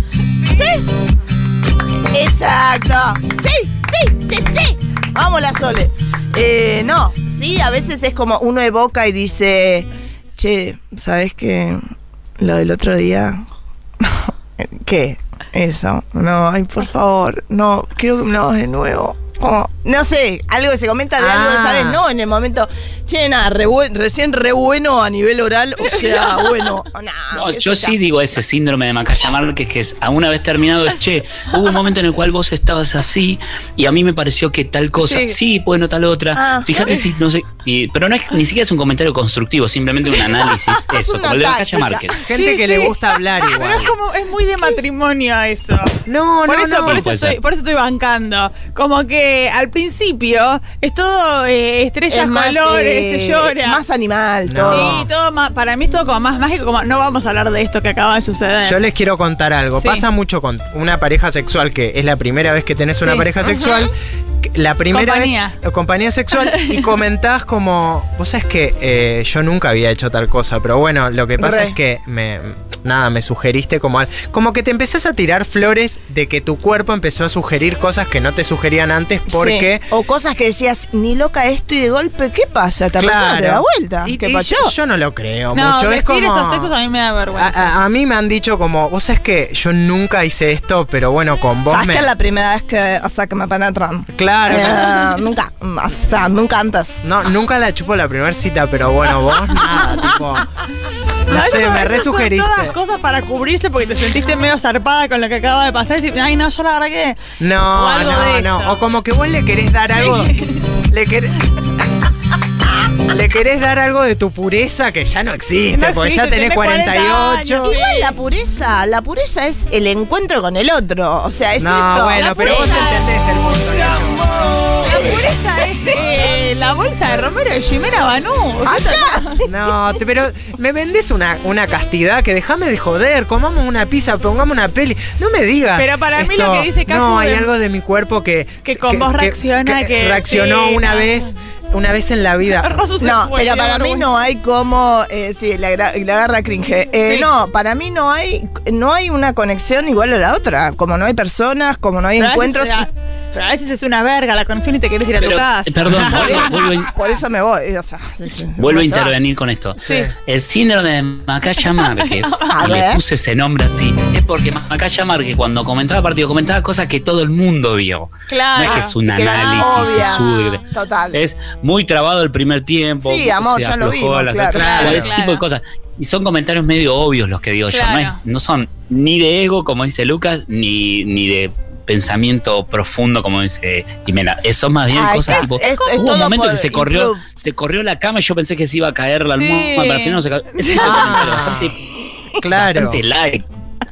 ¿Sí? Exacto. Sí, sí, sí, sí. Vamos la Sole. Eh, no, sí, a veces es como uno evoca y dice, che, ¿sabés qué? Lo del otro día. ¿Qué? Eso. No, ay, por favor. No, quiero que me lo hagas de nuevo. Como, no sé, algo que se comenta de algo de Ah. esa vez, no, en el momento, che, nada, re buen- recién re bueno a nivel oral, o sea, bueno, nah, No, eso yo ya. sí digo ese síndrome de Macaya Márquez, que es a una vez terminado es, che, hubo un momento en el cual vos estabas así y a mí me pareció que tal cosa, Sí. sí, bueno, tal otra, Ah, fíjate sí. si, no sé, y- pero no es, ni siquiera es un comentario constructivo, simplemente un análisis, eso, una como el de Macaya táctica. Márquez. Gente Sí, que sí. le gusta hablar Pero igual. es como, es muy de matrimonio eso. No, Por no, eso, no. por, eso Puede estoy, ser. por eso estoy bancando. Como que al principio es todo eh, estrellas, Es más, colores, eh, se llora. más animal, No. todo. Sí, todo más, para mí es todo como más mágico, como no vamos a hablar de esto que acaba de suceder. Yo les quiero contar algo. Sí. Pasa mucho con una pareja sexual, que es la primera vez que tenés una Sí. pareja sexual. que La primera Compañía. vez, eh, compañía sexual, y comentás como, vos sabés que eh, yo nunca había hecho tal cosa, pero bueno, lo que pasa Re. es que me, nada, me sugeriste como, al- como que te empezás a tirar flores de que tu cuerpo empezó a sugerir cosas que no te sugerían antes porque... Sí. O cosas que decías, ni loca esto y de golpe, ¿qué pasa? Esta persona te da vuelta. Y, ¿Qué y pasó? yo, yo no lo creo no, mucho. Es decir como... esos textos a mí me da A, vergüenza. a- a mí me han dicho como, vos sabés que yo nunca hice esto, pero bueno, con vos ¿Sabes me... que es la primera vez que, o sea, que me penetran? Claro. Eh, nunca, o sea, nunca antes. No, nunca la chupo la primera cita, pero bueno, vos nada, tipo... No A sé, veces- me a veces son resugeriste. todas cosas para cubrirse porque te sentiste medio zarpada con lo que acaba de pasar. Y decís, ay, no, yo la verdad que. No, o algo no, de no. eso. O como que vos le querés dar algo. Le querés. Le querés dar algo de tu pureza que ya no existe, No porque existe, ya tenés tenés cuarenta y ocho. años. Igual la pureza, la pureza es el encuentro con el otro. O sea, es No, esto. bueno, La pero vos pureza- entendés el punto. Nacho. La pureza es eh, la bolsa de Romero de Jimena Banú. No, te- pero me vendés una, una castidad que déjame de joder, comamos una pizza, pongamos una peli. No me digas. Pero para mí esto, lo que dice Cacu No, hay de- algo de mi cuerpo que. que con vos reacciona, que- reaccionó sí, una no. vez. Una vez en la vida. Rosu se No, fue, pero qué para mí vergüenza. no hay como, eh, sí, la, gra- la agarra cringe. Eh, Sí. No, para mí no hay, no hay una conexión igual a la otra. Como no hay personas, como no hay Pero a veces- encuentros. y- Pero a veces es una verga la conexión y te querés ir a Pero, tu casa. eh, perdón, vuelvo, vuelvo a in- por eso me voy. O sea, sí, sí, vuelvo a no se va. intervenir con esto. Sí. El síndrome de Macaya Márquez, A y le ver. puse ese nombre así, es porque Macaya Márquez cuando comentaba partido comentaba cosas que todo el mundo vio. Claro. No es que es un Que era análisis obvia. sesudo. Total. Es muy trabado el primer tiempo. Sí, amor, se ya lo aflojó vimos, la- claro. claro, ese Claro. tipo de cosas. Y son comentarios medio obvios los que digo yo. Claro. No, es- no son ni de ego, como dice Lucas, ni, ni de pensamiento profundo, como dice Jimena. Es- Son más bien Ah, cosas es- tipo. es- es hubo todo un momento por que se corrió, improve. se corrió la cama y yo pensé que se iba a caer la Sí. almohada, pero al final no se cayó. Ese tipo de Ah. comentarios bastante, Claro. bastante light.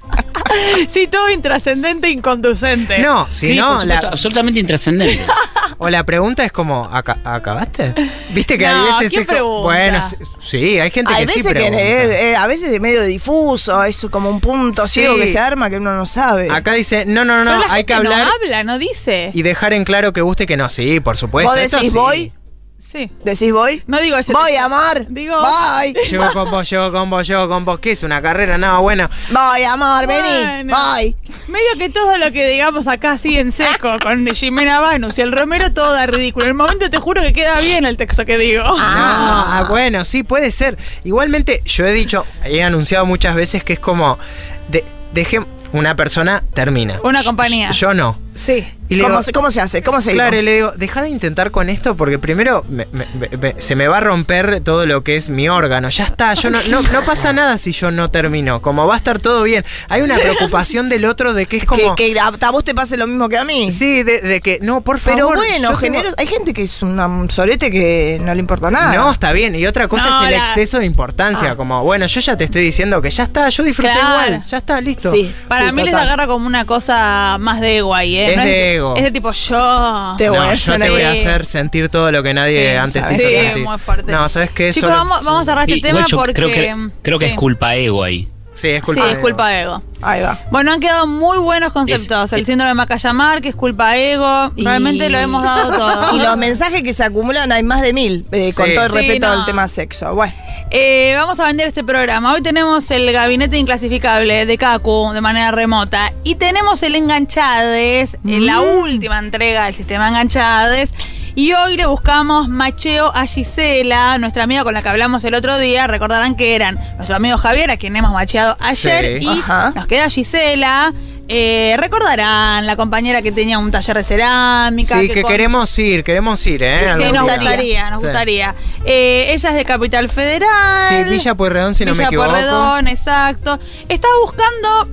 Sí, todo intrascendente e inconducente. No, si Sí, no, por supuesto, la, absolutamente intrascendente. o la pregunta es como, ¿aca- ¿acabaste? ¿Viste que No, hay veces... ¿quién es co- pregunta? Bueno, sí, sí, hay gente Hay que sí veces que pregunta. eh, eh, a veces es medio difuso, es como un punto Sí. ciego que se arma que uno no sabe. Acá dice, no, no, no, Pero no, la hay gente que hablar no habla, no dice. y dejar en claro que guste que no. Sí, por supuesto. ¿Vos esto decís sí. voy? Sí. ¿Decís voy? No digo ese Voy, texto. amor. Digo- Voy. Llego con vos, llego con vos, llego con vos. ¿Qué es una carrera? No, bueno. Voy, amor, vení. Bueno. Voy. Medio que todo lo que digamos acá así en seco con Jimena Banus y el Romero todo da ridículo. En el momento te juro que queda bien el texto que digo. No, ah, bueno, sí, puede ser. Igualmente, yo he dicho, he anunciado muchas veces que es como, de, deje, una persona termina. Una compañía. Yo no. Sí. Y le ¿Cómo, digo, se, ¿Cómo se hace? ¿Cómo se claro, y le digo, deja de intentar con esto porque primero me- me- me- se me va a romper todo lo que es mi órgano. Ya está, yo no, no, no pasa nada si yo no termino. Como va a estar todo bien. Hay una preocupación del otro de que es como. Que, que a, a vos te pase lo mismo que a mí. Sí, de, de que, no, por favor. Pero bueno, yo genero- tengo- hay gente que es una- un sorete que no le importa nada. No, está bien. Y otra cosa No, es el la- exceso de importancia. Ah. Como, bueno, yo ya te estoy diciendo que ya está, yo disfruté Claro. igual. Ya está, listo. Sí. Para mí les total. agarra como una cosa más de ego ahí, ¿eh? Es No de ego. Es de tipo yo. Te No, voy a yo hacer te voy a ahí. hacer sentir todo lo que nadie Sí, antes ¿sabes? te hizo Sí, sentir. muy fuerte. No, ¿sabes qué? Chicos, Solo- vamos, vamos a cerrar Sí, este igual tema yo porque. creo que, creo que sí. es culpa ego ahí. Sí, es Sí, culpa es de culpa de ego. Ahí va. Bueno, han quedado muy buenos conceptos. Es- el síndrome de Macaya-Mar, que es culpa ego. Y- Realmente lo hemos dado todo. Y los mensajes que se acumulan hay más de mil, eh, Sí. con todo el Sí, respeto no. al tema sexo. Bueno, Eh, vamos a vender este programa. Hoy tenemos el gabinete inclasificable de Cacu de manera remota. Y tenemos el Enganchades, en la última entrega del sistema Enganchades. Y hoy le buscamos macheo a Gisela, nuestra amiga con la que hablamos el otro día. Recordarán que eran nuestro amigo Javier, a quien hemos macheado ayer. Sí. Y Ajá. nos queda Gisela. Eh, recordarán la compañera que tenía un taller de cerámica. Sí, que con- queremos ir, queremos ir, ¿eh? Sí, Algún nos día. gustaría, nos Sí. gustaría. Eh, ella es de Capital Federal. Sí, Villa Pueyrredón, si no me Villa equivoco. Pueyrredón, exacto. Está buscando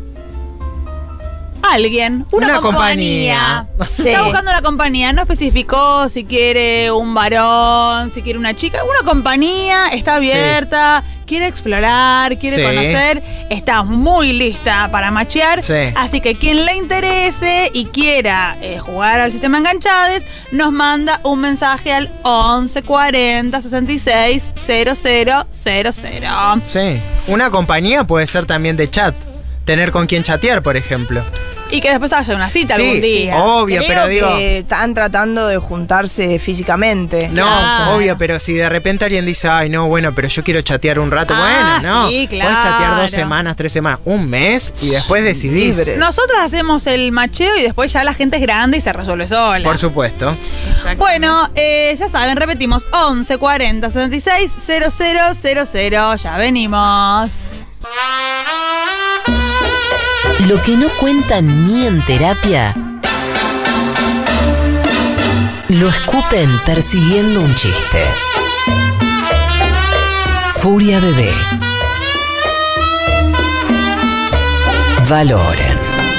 alguien, una, Una compañía. compañía. Sí. Está buscando una compañía. No especificó si quiere un varón, si quiere una chica. Una compañía, está abierta, quiere explorar, quiere Sí. conocer. Está muy lista para machear. Sí. Así que quien le interese y quiera eh, jugar al sistema Enganchades, nos manda un mensaje al once cuarenta sesenta y seis cero cero cero cero. Sí. Una compañía puede ser también de chat. Tener con quien chatear, por ejemplo. Y que después haya una cita Sí, algún día. obvio, creo pero digo. que están tratando de juntarse físicamente. No, Claro. obvio, pero si de repente alguien dice, ay, no, bueno, pero yo quiero chatear un rato, Ah, bueno, no. sí, Puedes chatear dos claro. semanas, tres semanas, un mes y después decidís. Libre. Nosotras hacemos el macheo y después ya la gente es grande y se resuelve sola. Por supuesto. Bueno, eh, ya saben, repetimos, once cuarenta sesenta y seis cero cero cero cero. Ya venimos. Lo que no cuentan ni en terapia, lo escupen persiguiendo un chiste. Furia Bebé. valoren.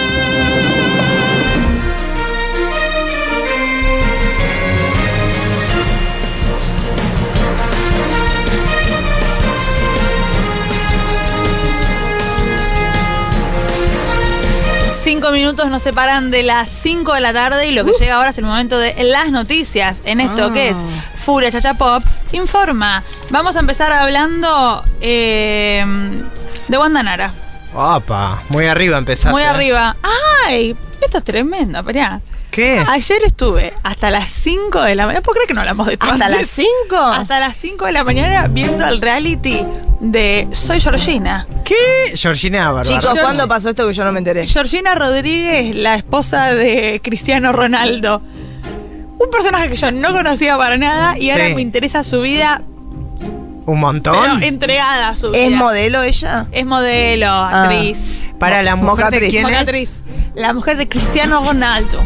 Cinco minutos nos separan de las cinco de la tarde y lo que uh. llega ahora es el momento de las noticias en esto ah. que es Furia Chacha Pop Informa. Vamos a empezar hablando eh, de Wanda Nara. Opa, muy arriba empezaste. Muy arriba. ¡Ay! Esto es tremendo, esperá. ¿Qué? Ayer estuve hasta las cinco de la mañana. ¿Por qué crees que no hablamos de esto ¿Hasta antes? las cinco? Hasta las cinco de la mañana viendo el reality de Soy Georgina. ¿Qué? Georgina Bárbara. Chicos, ¿cuándo pasó esto que yo no me enteré? Georgina Rodríguez, la esposa de Cristiano Ronaldo. Un personaje que yo no conocía para nada y ahora Sí. me interesa su vida. ¿Un montón? Pero entregada a su vida. ¿Es modelo ella? Es modelo, actriz. Para la mujer Mocatriz. de quién es? Mocatriz. La mujer de Cristiano Ronaldo.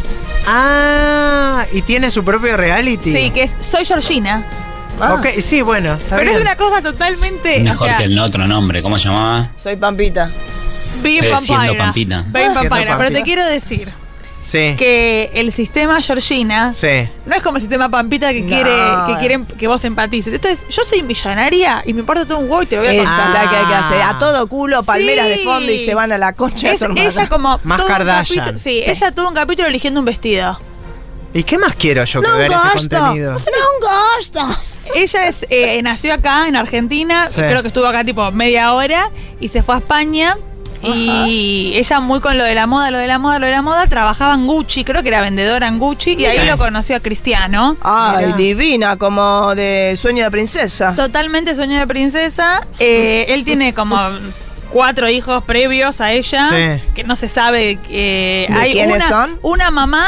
Ah, y tiene su propio reality. Sí, que es Soy Georgina. Ah. Ok, sí, bueno, está Pero bien. es una cosa totalmente. Mejor o sea, que el otro nombre, ¿cómo se llamaba? Soy Pampita. Bien Eh, Pampira. siendo Pampita. Bien Siendo Pampira. Pero te Pampita. quiero decir Sí. que el sistema Georgina Sí. no es como el sistema Pampita que No. quiere que quieren que vos empatices. Esto es, yo soy millonaria y me importa todo un huevo y te lo voy a Esa pasar. es la que hay que hacer. A todo culo, palmeras Sí. de fondo y se van a la concha de Es su hermana. ella como Más todo un Kardashian. capítulo- sí, Sí. ella tuvo un capítulo eligiendo un vestido. ¿Y qué más quiero yo que No ver ese gasto. contenido? No gasto. Ella es, eh, nació acá en Argentina, Sí. creo que estuvo acá tipo media hora y se fue a España. Y ella muy con lo de la moda, lo de la moda, lo de la moda, trabajaba en Gucci, creo que era vendedora en Gucci, y ahí Sí. lo conoció a Cristiano. Ay, Mirá. divina, como de sueño de princesa. Totalmente sueño de princesa. Eh, él tiene como cuatro hijos previos a ella, Sí. que no se sabe. Eh, ¿De hay quiénes una, son? Una mamá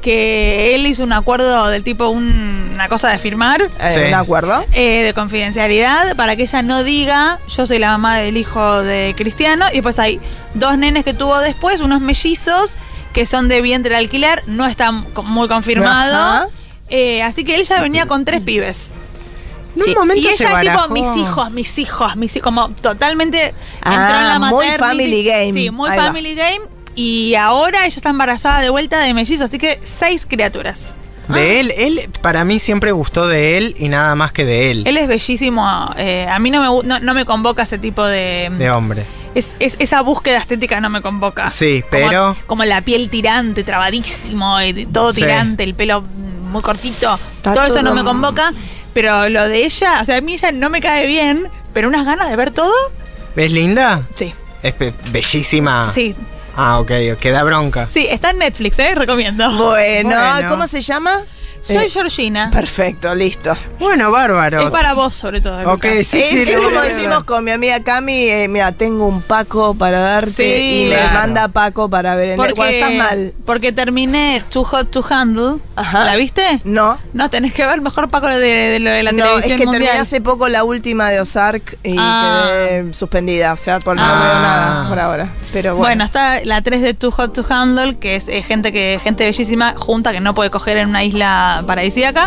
que él hizo un acuerdo del tipo un- una cosa de firmar. Eh, Sí. ¿Un acuerdo? eh, de confidencialidad para que ella no diga yo soy la mamá del hijo de Cristiano, y después hay dos nenes que tuvo después, unos mellizos que son de vientre de alquiler, no está co- muy confirmado. Ajá. Eh, así que él ya venía con tres pibes. En un Sí. momento Y se ella es tipo barajó. mis hijos, mis hijos, mis hijos, como totalmente Ah, entró en la muy maternity. family game. Sí, muy Ahí va. family game. Y ahora ella está embarazada de vuelta de mellizos, así que seis criaturas. De él, él para mí siempre gustó de él y nada más que de él. Él es bellísimo. eh, a mí no me, gu- no, no me convoca ese tipo de. De hombre. Es, es- esa búsqueda estética no me convoca. Sí, Como- pero- Como, la piel tirante, trabadísimo, y todo Sí. tirante, el pelo muy cortito. Está todo eso no todo- me convoca. Pero lo de ella, o sea, a mí ella no me cae bien, pero unas ganas de ver todo, ¿Es linda? sí. Es be- bellísima. Sí, Ah, ok, que da bronca. sí, está en Netflix, ¿eh? Recomiendo. Bueno, Bueno. ¿cómo se llama? Soy Eh, Georgina. Perfecto, listo. Bueno, bárbaro. Es para vos, sobre todo. Ok, Lucas. sí, es sí. es lo voy como a ver. decimos con mi amiga Cami, eh, mira, tengo un Paco para darte Sí, y me claro. manda Paco para ver en el, cuando estás mal. porque terminé Too Hot to Handle. Ajá. ¿La viste? No. No, tenés que ver mejor Paco de, de lo de la No, es televisión que mundial. terminé hace poco la última de Ozark y Ah. quedé suspendida, o sea, por, no Ah. veo nada por ahora. Pero Bueno, bueno. está la tres de Too Hot to Handle, que es eh, gente que gente bellísima junta que no puede coger en una isla paradisíaca,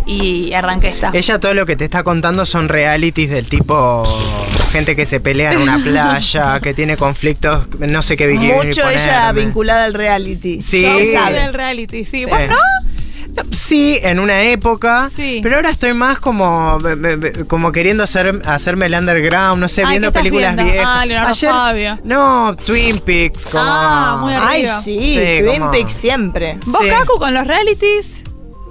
y arranqué esta. Ella todo lo que te está contando son realities del tipo gente que se pelea en una playa, que tiene conflictos, no sé qué bikini Mucho ella ponerme. vinculada al reality. Sí. Yo Sí. soy del reality, sí. Sí. ¿Vos no? Sí, en una época, Sí. pero ahora estoy más como, be- be- be- como queriendo hacer, hacerme el underground, no sé, Ay, viendo ¿qué estás películas viendo? viejas. Ah, Leonardo Fabio. No, Twin Peaks, como... Ah, muy arriba. Ay, sí, Sí, Twin como- Peaks siempre. ¿Vos, Sí. Kaku, con los realities?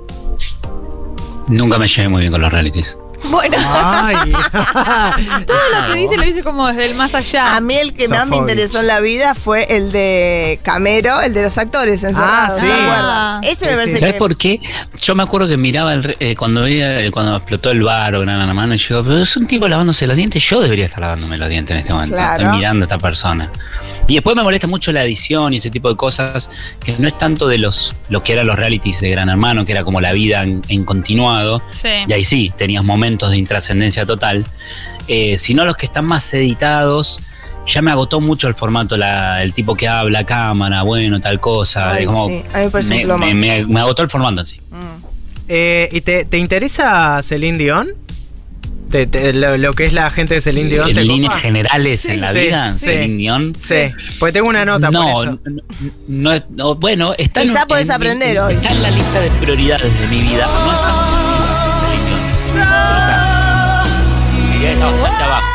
Nunca me llevé muy bien con los realities. Bueno, Ay. todo lo que dice lo dice como desde el más allá. A mí el que más me Sofovich. interesó en la vida fue el de Camero, el de los actores encerrados. Ah, sí. ¿se acuerdan? Ah. Ese Sí, me parece sí. ¿Sabes que... por qué? Yo me acuerdo que miraba el, re- eh, cuando veía eh, cuando explotó el bar o Gran Hermano, y yo digo, pero es un tipo lavándose los dientes, yo debería estar lavándome los dientes en este momento, Claro. estoy mirando a esta persona. Y después me molesta mucho la edición y ese tipo de cosas, que no es tanto de los lo que eran los realities de Gran Hermano, que era como la vida en, en continuado, Sí. y ahí sí, tenías momentos de intrascendencia total, eh, sino los que están más editados. Ya me agotó mucho el formato, la- el tipo que habla, cámara, bueno, tal cosa. Ay, como- sí, a mí me parece un me, plomazo. me- me- me agotó el formato en sí. Mm. Eh, ¿Y te, te interesa Celine Dion? ¿Te, Te- te- lo, lo que es la gente de Celine Dion. ¿te En líneas copa? generales Sí, en la sí, vida, sí. Celine Dion. Sí, pues tengo una nota No, por eso. no, no, es- no, bueno, está en, Quizá en- podés en- aprender en- hoy. está en la lista de prioridades de mi vida. No está en Celine Dion, pero está. Diría que está bastante abajo.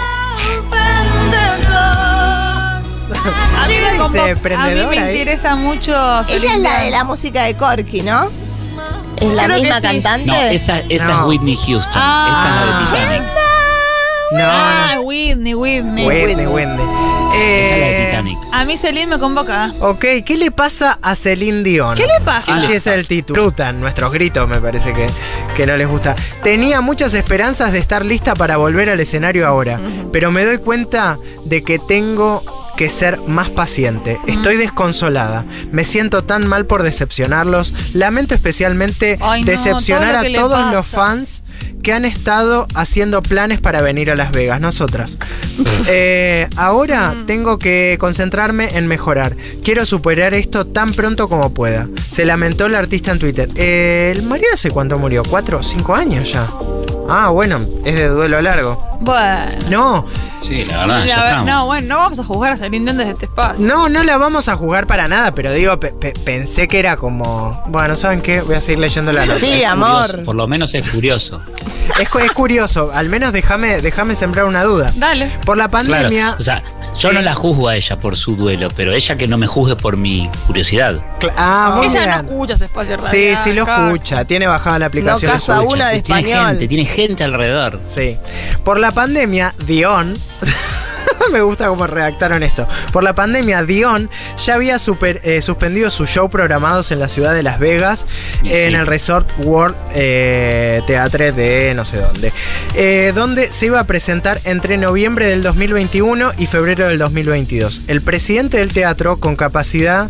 A mí me, Dice convo- a mí emprendedora me ahí. interesa mucho. Ella es Celine la de Dion. la música de Corky, ¿no? ¿Es la Creo que misma sí. cantante? No, esa, esa No. es Whitney Houston. Ah. Esta es la de Titanic. No, Ah, no. Whitney, Whitney. Whitney, Whitney. Esta es la de Eh, Titanic. A mí Celine me convoca. ok, ¿qué le pasa a Celine Dion? ¿Qué le pasa? Así ¿Qué le es el pasa? título. Disfrutan nuestros gritos, me parece que, que no les gusta. Tenía muchas esperanzas de estar lista para volver al escenario ahora, pero me doy cuenta de que tengo que ser más paciente. Estoy desconsolada. Me siento tan mal por decepcionarlos. Lamento especialmente Ay, no, decepcionar todo lo a que le todos pasa. los fans que han estado haciendo planes para venir a Las Vegas, nosotras. Eh, ahora tengo que concentrarme en mejorar. Quiero superar esto tan pronto como pueda. Se lamentó el artista en Twitter. Eh, ¿El marido hace cuánto murió? ¿Cuatro o cinco años ya? Ah, bueno, es de duelo largo. Bueno. No, Sí, la verdad, ya La ver- estamos. no, bueno, no vamos a jugar a Celine Dion desde este espacio. no, no la vamos a jugar para nada, pero digo, pe- pe- pensé que era como... Bueno, ¿saben qué? Voy a seguir leyendo la nota. Sí, Es amor. curioso, por lo menos es curioso. Es, cu- es curioso, al menos déjame déjame sembrar una duda. Dale. Por la Claro, pandemia... o sea, yo Sí. no la juzgo a ella por su duelo, pero ella que no me juzgue por mi curiosidad. cl- ah, muy Ella no bien. escucha ese espacio Sí, radial. sí lo Car- escucha. Tiene bajada la aplicación. No casa escucha. una de Tiene español. gente, tiene gente alrededor. Sí. Por la pandemia, Dion. Me gusta cómo redactaron esto. Por la pandemia, Dion ya había super- eh, suspendido sus show programados en la ciudad de Las Vegas, Y en sí. el Resort World eh, Theatre de no sé dónde, eh, donde se iba a presentar entre noviembre del dos mil veintiuno y febrero del dos mil veintidós. El presidente del teatro, con capacidad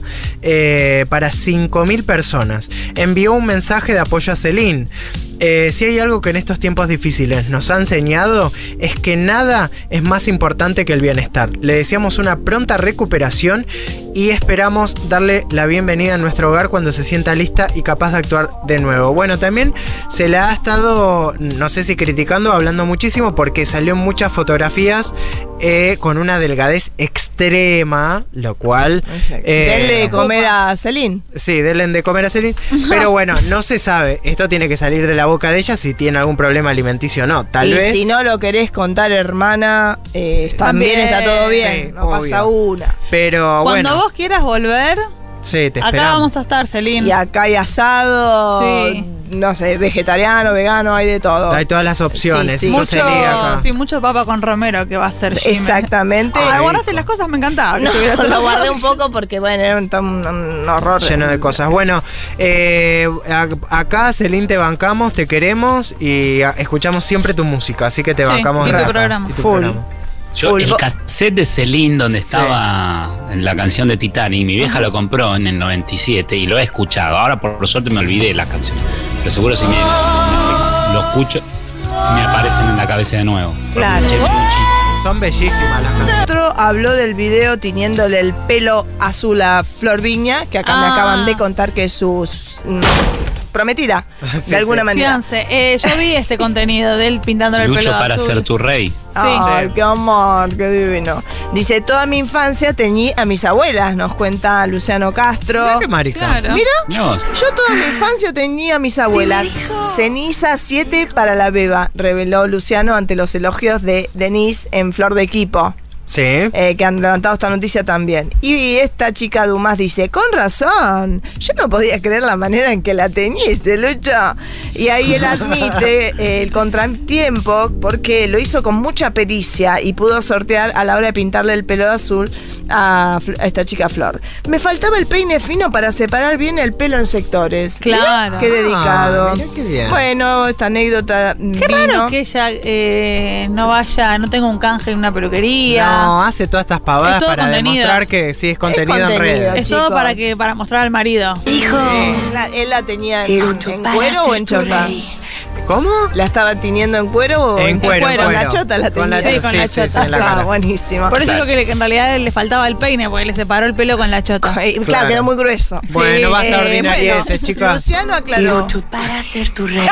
eh, para cinco mil personas, envió un mensaje de apoyo a Celine. Eh, si hay algo que en estos tiempos difíciles nos ha enseñado es que nada es más importante que el bienestar. Le deseamos una pronta recuperación y esperamos darle la bienvenida a nuestro hogar cuando se sienta lista y capaz de actuar de nuevo. Bueno, también se la ha estado, no sé si criticando, hablando muchísimo porque salió en muchas fotografías eh, con una delgadez extrema, lo cual... eh, Denle de comer a Celine. Sí, denle de comer a Celine. Pero bueno, no se sabe. Esto tiene que salir de la boca de ella si tiene algún problema alimenticio o no. Tal y vez. si no lo querés contar, hermana, eh, también, También, está todo bien. sí, no obvio. pasa una. Pero Cuando bueno. vos quieras volver, Sí, te acá esperamos. vamos a estar, Celine. Y acá hay asado, Sí. no sé, vegetariano, vegano, hay de todo. Hay todas las opciones. Sí, sí. eso se liga mucho, acá. sí, mucho papa con romero que va a ser Jimmy. Exactamente. Ah, Ay, guardaste rico. las cosas, me encantaba. que No, estuviera todo. lo guardé un poco porque, bueno, era un, un- un horror. Lleno de cosas. Bueno, eh, a- acá, Celine, te bancamos, te queremos y a- escuchamos siempre tu música. Así que te Sí, bancamos. y tu acá. programa. Y tu Full. programa. Yo, Full. el cassette de Celine donde Sí. estaba en la canción de Titanic, mi vieja lo compró en el noventa y siete y lo he escuchado. Ahora por suerte me olvidé de las canciones. Pero seguro si me, me- lo escucho, me aparecen en la cabeza de nuevo. Porque Claro. escuché muchísimo. Son bellísimas las canciones. Otro habló del video tiñéndole el pelo azul a Flor Viña, que acá me Ah. acaban de contar que es su mm, prometida, Sí, de alguna sí. manera. Fiance, eh, yo vi este contenido de él pintándole el Lucho pelo para azul. ser tu rey. Ay, Sí. qué amor, qué divino. Dice, toda mi infancia teñí a mis abuelas, nos cuenta Luciano Castro. Mirá qué marica. Claro. Mira, Mirá vos. yo toda mi infancia teñí a mis abuelas. Ceniza siete para la beba, reveló Luciano ante los elogios de Denise en Flor de Equipo. Sí. eh, que han levantado esta noticia también. Y esta chica Dumas dice, con razón, yo no podía creer la manera en que la teñiste, Lucho. Y ahí él admite eh, el contratiempo porque lo hizo con mucha pericia y pudo sortear a la hora de pintarle el pelo de azul a, Fl- a esta chica Flor. Me faltaba el peine fino para separar bien el pelo en sectores. Claro. Mirá qué dedicado. Ah, mirá qué bien. Bueno, esta anécdota Qué vino. raro que ella eh, no vaya, no tenga un canje en una peluquería. No, hace todas estas pavadas Es todo para contenido. demostrar que sí es contenido, en contenido. redes. Es todo chicos. para que para mostrar al marido. Hijo, La- él la tenía quiero en, en chupar cuero a o ser en tu chota. rey. ¿Cómo? ¿La estaba tiñendo en cuero o En cuero, en Con cuero. la chota la Con la tenía. Sí, con la chota. sí, en la Ah, cara. buenísimo. Por eso Claro. digo que, que en realidad le faltaba el peine, porque le separó el pelo con la chota. Ay, claro, Claro. quedó muy grueso. Bueno, Sí. basta Eh, ordinarieces, bueno, chicas. Luciano aclaró. Para ser tu rey.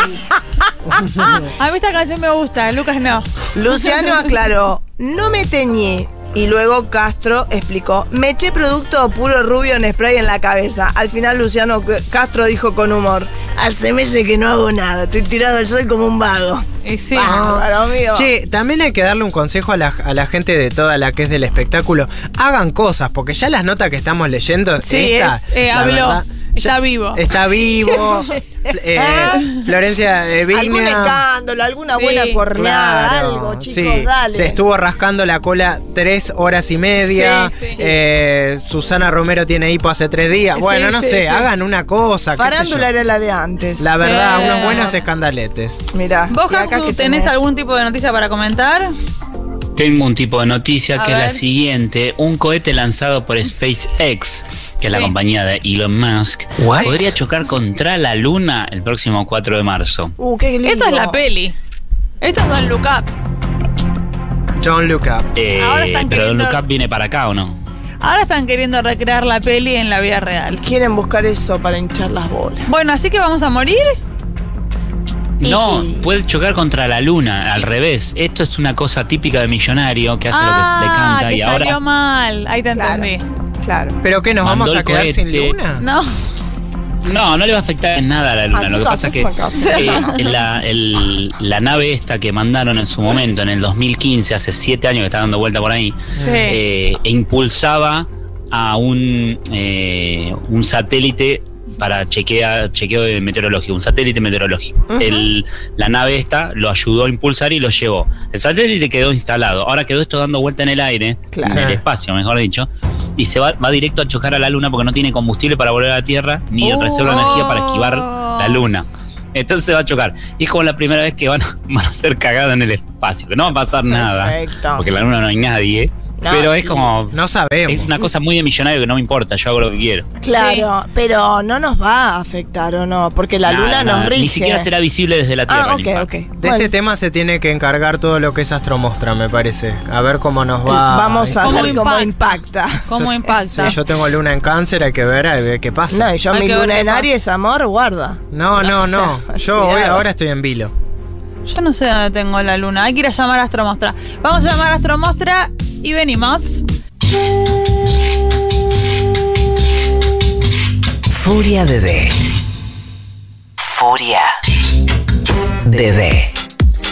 A mí esta canción me gusta, Lucas no. Luciano aclaró, no me teñí. Y luego Castro explicó, me eché producto puro rubio en spray en la cabeza. Al final Luciano Castro dijo con humor, hace meses que no hago nada, estoy tirado al sol como un vago. Y sí. Bárbaro, amigo. Che, también hay que darle un consejo a la, a la gente de toda la que es del espectáculo. Hagan cosas, porque ya las notas que estamos leyendo. Sí, esta, es, eh, la habló. verdad, Está ya- vivo. Está vivo. eh, Florencia eh, Vigna. Algún escándalo, alguna Sí, buena corneada, Claro, algo, chicos, sí. dale. Se estuvo rascando la cola tres horas y media. Sí, sí. Eh, Susana Romero tiene hipo hace tres días. Sí, Bueno, no sí, sé, sí. hagan una cosa. qué sé yo. Farándula era la de antes. La verdad, Sí. unos buenos escandaletes. Mirá. ¿Vos, y acá Cacu, que tenés algún tipo de noticia para comentar? Tengo un tipo de noticia A que es ver. la siguiente. Un cohete lanzado por SpaceX, que es la Sí. compañía de Elon Musk, What? podría chocar contra la Luna el próximo cuatro de marzo. Uh, qué lindo. Esto es la peli. Esto es Don't Look Up. John Look Up. Eh, Ahora están pero queriendo- Lucas viene para acá, ¿o no? Ahora están queriendo recrear la peli en la vida real. Quieren buscar eso para hinchar las bolas. Bueno, así que vamos a morir. Y No, sí. puede chocar contra la Luna, al revés. Esto es una cosa típica de millonario que hace lo que se le Ah, canta te y salió ahora mal. Ahí te Claro. entendí. Claro. ¿Pero qué, nos Mandó vamos a el quedar sin cohete. luna? No. no, no le va a afectar en nada a la Luna. Ah, Lo que chicos, pasa es que chicos. eh, la, el- la nave esta que mandaron en su momento, en el dos mil quince, hace siete años que está dando vuelta por ahí, Sí. eh, e impulsaba a un, eh, un satélite para chequear, chequeo de meteorológico, un satélite meteorológico. El- la nave esta lo ayudó a impulsar y lo llevó. El satélite quedó instalado, ahora quedó esto dando vuelta en el aire, Claro. en el espacio, mejor dicho, y se va, va directo a chocar a la Luna porque no tiene combustible para volver a la Tierra, ni Oh. reserva de energía para esquivar la Luna. Entonces se va a chocar. Y es como la primera vez que van, a- van a ser cagadas en el espacio, que no va a pasar nada, Perfecto. porque en la Luna no hay nadie. No, pero es y- como... No sabemos. Es una cosa muy de millonario que no me importa, yo hago lo que quiero. Claro, pero no nos va a afectar o no, porque la Nada, luna nada, nos rige. Ni siquiera será visible desde la Tierra. Ah, el ok, impacto. ok. De Bueno, este tema se tiene que encargar todo lo que es Astromostra, me parece. A ver cómo nos va. vamos a ¿Cómo ver cómo impacta? impacta. ¿Cómo Sí, impacta? yo tengo luna en cáncer, hay que ver, hay que ver qué pasa. No, y yo Hay mi que ver luna qué en pasa. Aries, amor, guarda. No, no, no. O sea, Yo hoy cuidado. ahora estoy en vilo. Yo no sé dónde tengo la luna. Hay que ir a llamar a Astromostra. Vamos a llamar a Astromostra y venimos. Furia bebé. Furia bebé.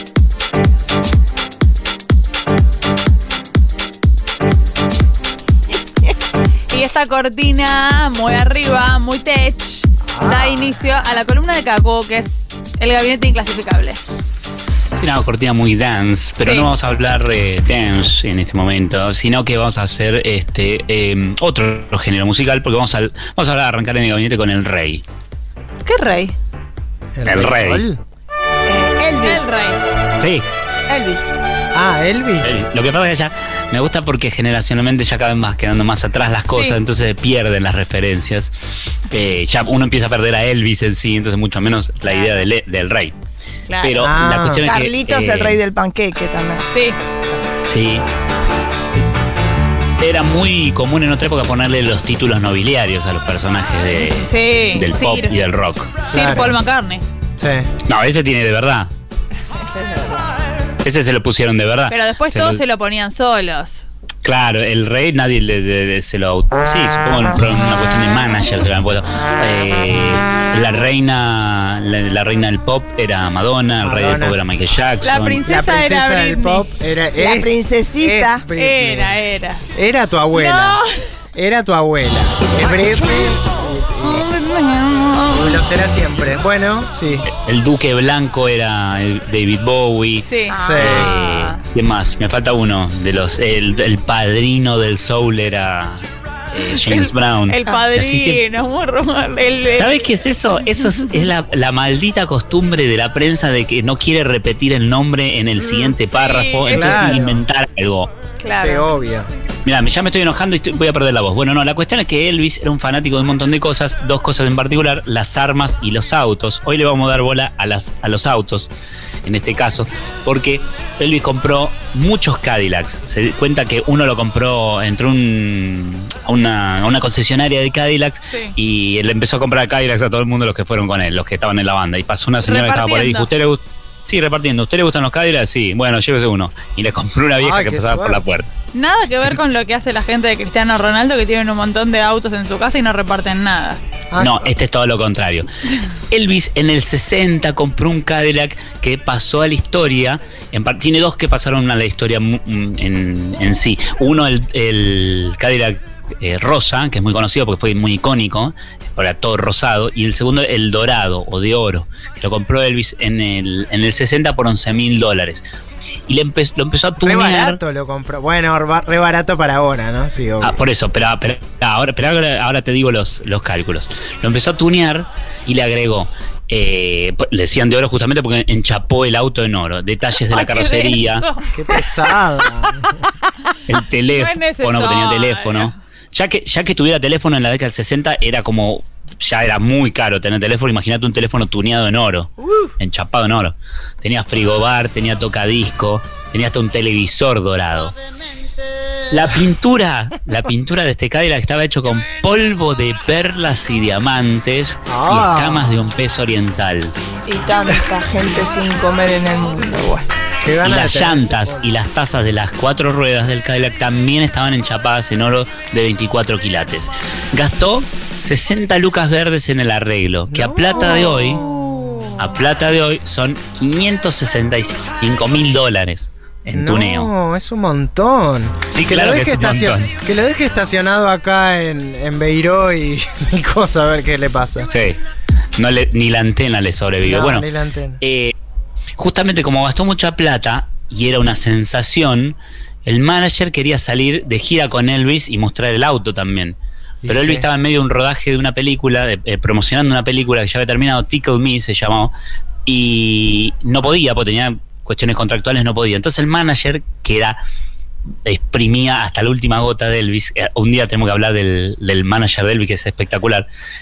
Y esta cortina, muy arriba, muy tech, da inicio a la columna de Cacu, que es el gabinete inclasificable. Una cortina muy dance, pero Sí. no vamos a hablar de dance en este momento, sino que vamos a hacer este eh, otro género musical, porque vamos a, vamos a hablar, arrancar en el gabinete con el rey. ¿Qué rey? El rey. Sol? Eh, Elvis. El rey. Sí, Elvis. Ah, Elvis. lo que pasa es que ya me gusta porque generacionalmente ya cada vez más quedando más atrás las cosas, Sí. entonces se pierden las referencias. Eh, ya uno empieza a perder a Elvis en sí, entonces mucho menos la idea del, del rey. Claro. Pero Ah. la cuestión es que... Carlitos, eh, el rey del panqueque también. Sí. Sí. Era muy común en otra época ponerle los títulos nobiliarios a los personajes de, Sí. del pop Sir. y del rock. Sir Claro. Paul McCartney. Sí. No, ese tiene de verdad. Ese se lo pusieron de verdad. Pero después Se todos lo- se lo ponían solos. Claro, el rey nadie le, le- le- se lo... Sí, supongo por una cuestión de manager se lo han puesto. Eh, la reina la, la reina del pop era Madonna, el rey del Madonna. pop era Michael Jackson. La princesa, La princesa era del Britney. pop era. La es- princesita. es Britney. Era, era. Era tu abuela. Era tu abuela. Es Britney. Y lo será siempre. Bueno, sí. El duque blanco era el David Bowie. Sí. Sí. Eh, ¿Qué más? Me falta uno de los. El, el padrino del soul era eh, James El- Brown. El Así siempre- padrino, muy rumor. El, el- ¿Sabes qué es eso? Eso es, es la, la maldita costumbre de la prensa de que no quiere repetir el nombre en el siguiente sí, párrafo, entonces claro. tiene que inventar algo. Sí, Claro. obvio. Mirá, ya me estoy enojando y estoy- voy a perder la voz. Bueno, no, la cuestión es que Elvis era un fanático de un montón de cosas, dos cosas en particular, las armas y los autos. Hoy le vamos a dar bola a, las, a los autos, en este caso, porque Elvis compró muchos Cadillacs. Se cuenta que uno lo compró, entró un, a, una, a una concesionaria de Cadillacs Sí. y él empezó a comprar Cadillacs a todo el mundo los que fueron con él, los que estaban en la banda. Y pasó una señora que estaba por ahí y dijo, ¿usted le gusta? Sí, repartiendo. ¿Usted le gustan los Cadillacs? Sí. Bueno, llévese uno. Y le compró una vieja Ay, que qué pasaba por suerte. la puerta. Nada que ver con lo que hace la gente de Cristiano Ronaldo, que tienen un montón de autos en su casa y no reparten nada. Ah, No, sí. este es todo lo contrario. Elvis en el sesenta compró un Cadillac que pasó a la historia. En par- tiene dos que pasaron a la historia mu- en, en sí. Uno, el, el Cadillac eh, rosa, que es muy conocido porque fue muy icónico, era todo rosado. Y el segundo, el dorado o de oro, que lo compró Elvis en el, en el sesenta por once mil dólares. Y le empe- lo empezó a Re tunear. barato lo compró. Bueno, ba- re barato para ahora, ¿no? Sí, obvio. Ah, por eso, pero, pero ahora, pero ahora, ahora te digo los, los cálculos. Lo empezó a tunear y le agregó, eh, le decían de oro justamente porque enchapó el auto en oro, detalles de la Ay, qué carrocería, denso. Qué pesada. el teléfono, necesario. no tenía teléfono. Ya que, ya que tuviera teléfono en la década del sesenta era como, ya era muy caro tener teléfono. Imagínate un teléfono tuneado en oro, enchapado en oro. Tenía frigobar, tenía tocadisco, tenía hasta un televisor dorado. La pintura, la pintura de este Cadillac estaba hecho con polvo de perlas y diamantes Ah. y escamas de un pez oriental. Y tanta gente sin comer en el mundo. Bueno. Qué Y ganas las de tener llantas ese y las tazas de las cuatro ruedas del Cadillac también estaban enchapadas en oro de veinticuatro quilates. Gastó sesenta lucas verdes en el arreglo, que a plata de hoy, a plata de hoy son quinientos sesenta y cinco mil dólares en tuneo. No, es un montón. Sí, que claro lo que deje es un estacion- montón. Que lo deje estacionado acá en, en Beiró y, y cosa, a ver qué le pasa. Sí, no le- ni la antena le sobrevivió. No, bueno, ni la antena. eh, justamente como gastó mucha plata y era una sensación, el manager quería salir de gira con Elvis y mostrar el auto también. Y Pero Elvis sí. estaba en medio de un rodaje de una película, de- eh, promocionando una película que ya había terminado, Tickle Me se llamó, y no podía, porque tenía cuestiones contractuales, no podía. Entonces el manager, que era exprimía hasta la última gota de Elvis, eh, un día tenemos que hablar del, del manager de Elvis, que es espectacular,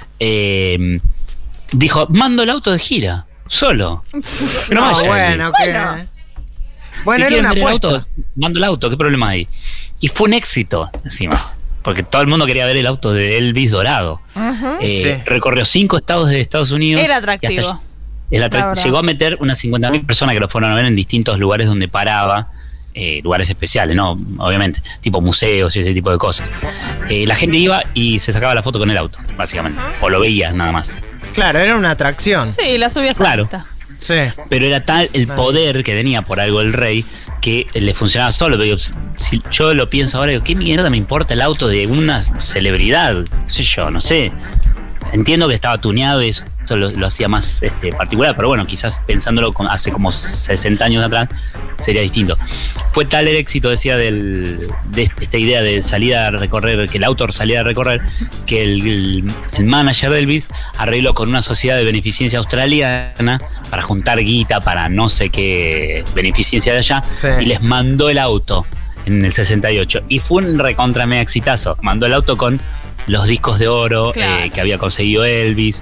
eh, dijo, mando el auto de gira, solo. Que no No, vaya, bueno, Elvis. que. Bueno. Bueno, Si era quieren una ver el apuesta. auto, mando el auto, ¿qué problema hay? Y fue un éxito, encima. Porque todo el mundo quería ver el auto de Elvis dorado. Eh, Sí. Recorrió cinco estados de Estados Unidos. Era y hasta atractivo. ll- el atrac- La verdad. llegó a meter unas cincuenta mil personas que lo fueron a ver en distintos lugares donde paraba. Eh, lugares especiales, ¿no? Obviamente. Tipo museos y ese tipo de cosas. Eh, la gente iba y se sacaba la foto con el auto, básicamente. O lo veía nada más. Claro, era una atracción. Sí, la subí a esa Claro. lista. Sí. Pero era tal el poder que tenía por algo el rey que le funcionaba solo. Pero digo, si yo lo pienso ahora, digo, ¿qué mierda me importa el auto de una celebridad? ¿Qué sé yo? No sé. Entiendo que estaba tuneado y eso lo, lo hacía más este, particular, pero bueno, quizás pensándolo con- hace como sesenta años atrás sería distinto. Fue tal el éxito, decía, del, de esta idea de salir a recorrer, que el autor saliera a recorrer, que el, el, el manager del Elvis arregló con una sociedad de beneficencia australiana para juntar guita para no sé qué beneficencia de allá, Sí. y les mandó el auto en el sesenta y ocho. Y fue un recontra mega exitazo. Mandó el auto con los discos de oro Claro. eh, que había conseguido Elvis,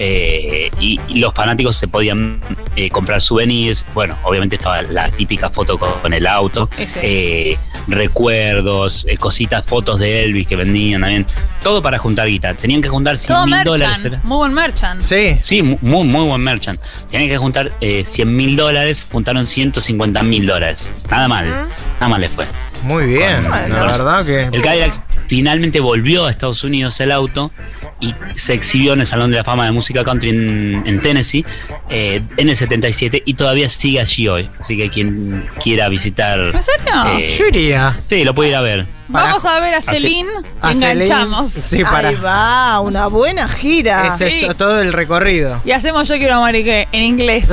eh, y, y los fanáticos se podían eh, comprar souvenirs. Bueno, obviamente estaba la típica foto con, con el auto, Ese. eh, recuerdos, eh, cositas, fotos de Elvis que vendían también. Todo para juntar guita. Tenían que juntar cien Todo mil dólares. merchant. era- Muy buen merchant. Sí. Sí, mu- muy, muy buen merchant. Tenían que juntar eh, cien mil dólares, juntaron ciento cincuenta mil dólares. Nada mal, nada mal les fue. Muy bien. Con- la con eso. verdad que. El Cadillac finalmente volvió a Estados Unidos el auto y se exhibió en el Salón de la Fama de Música Country en, en Tennessee eh, en el setenta y siete y todavía sigue allí hoy. Así que quien quiera visitar... ¿En serio? eh, Yo iría. sí, lo puede ir a ver. para- Vamos a ver a Así- Celine. a Enganchamos. Celine. Sí, para. Ahí va, una buena gira. Es esto, Sí. todo el recorrido. Y hacemos Yo quiero a Marique en inglés.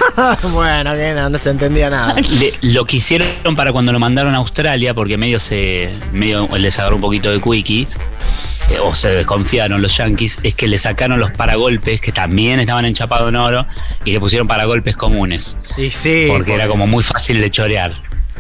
Bueno, que no, no se entendía nada. Le- lo que hicieron para cuando lo mandaron a Australia, porque medio se medio les agarró un poquito de quickie, eh, o se desconfiaron los yankees, es que le sacaron los paragolpes que también estaban enchapados en oro y le pusieron paragolpes comunes, Y sí. porque era como muy fácil de chorear.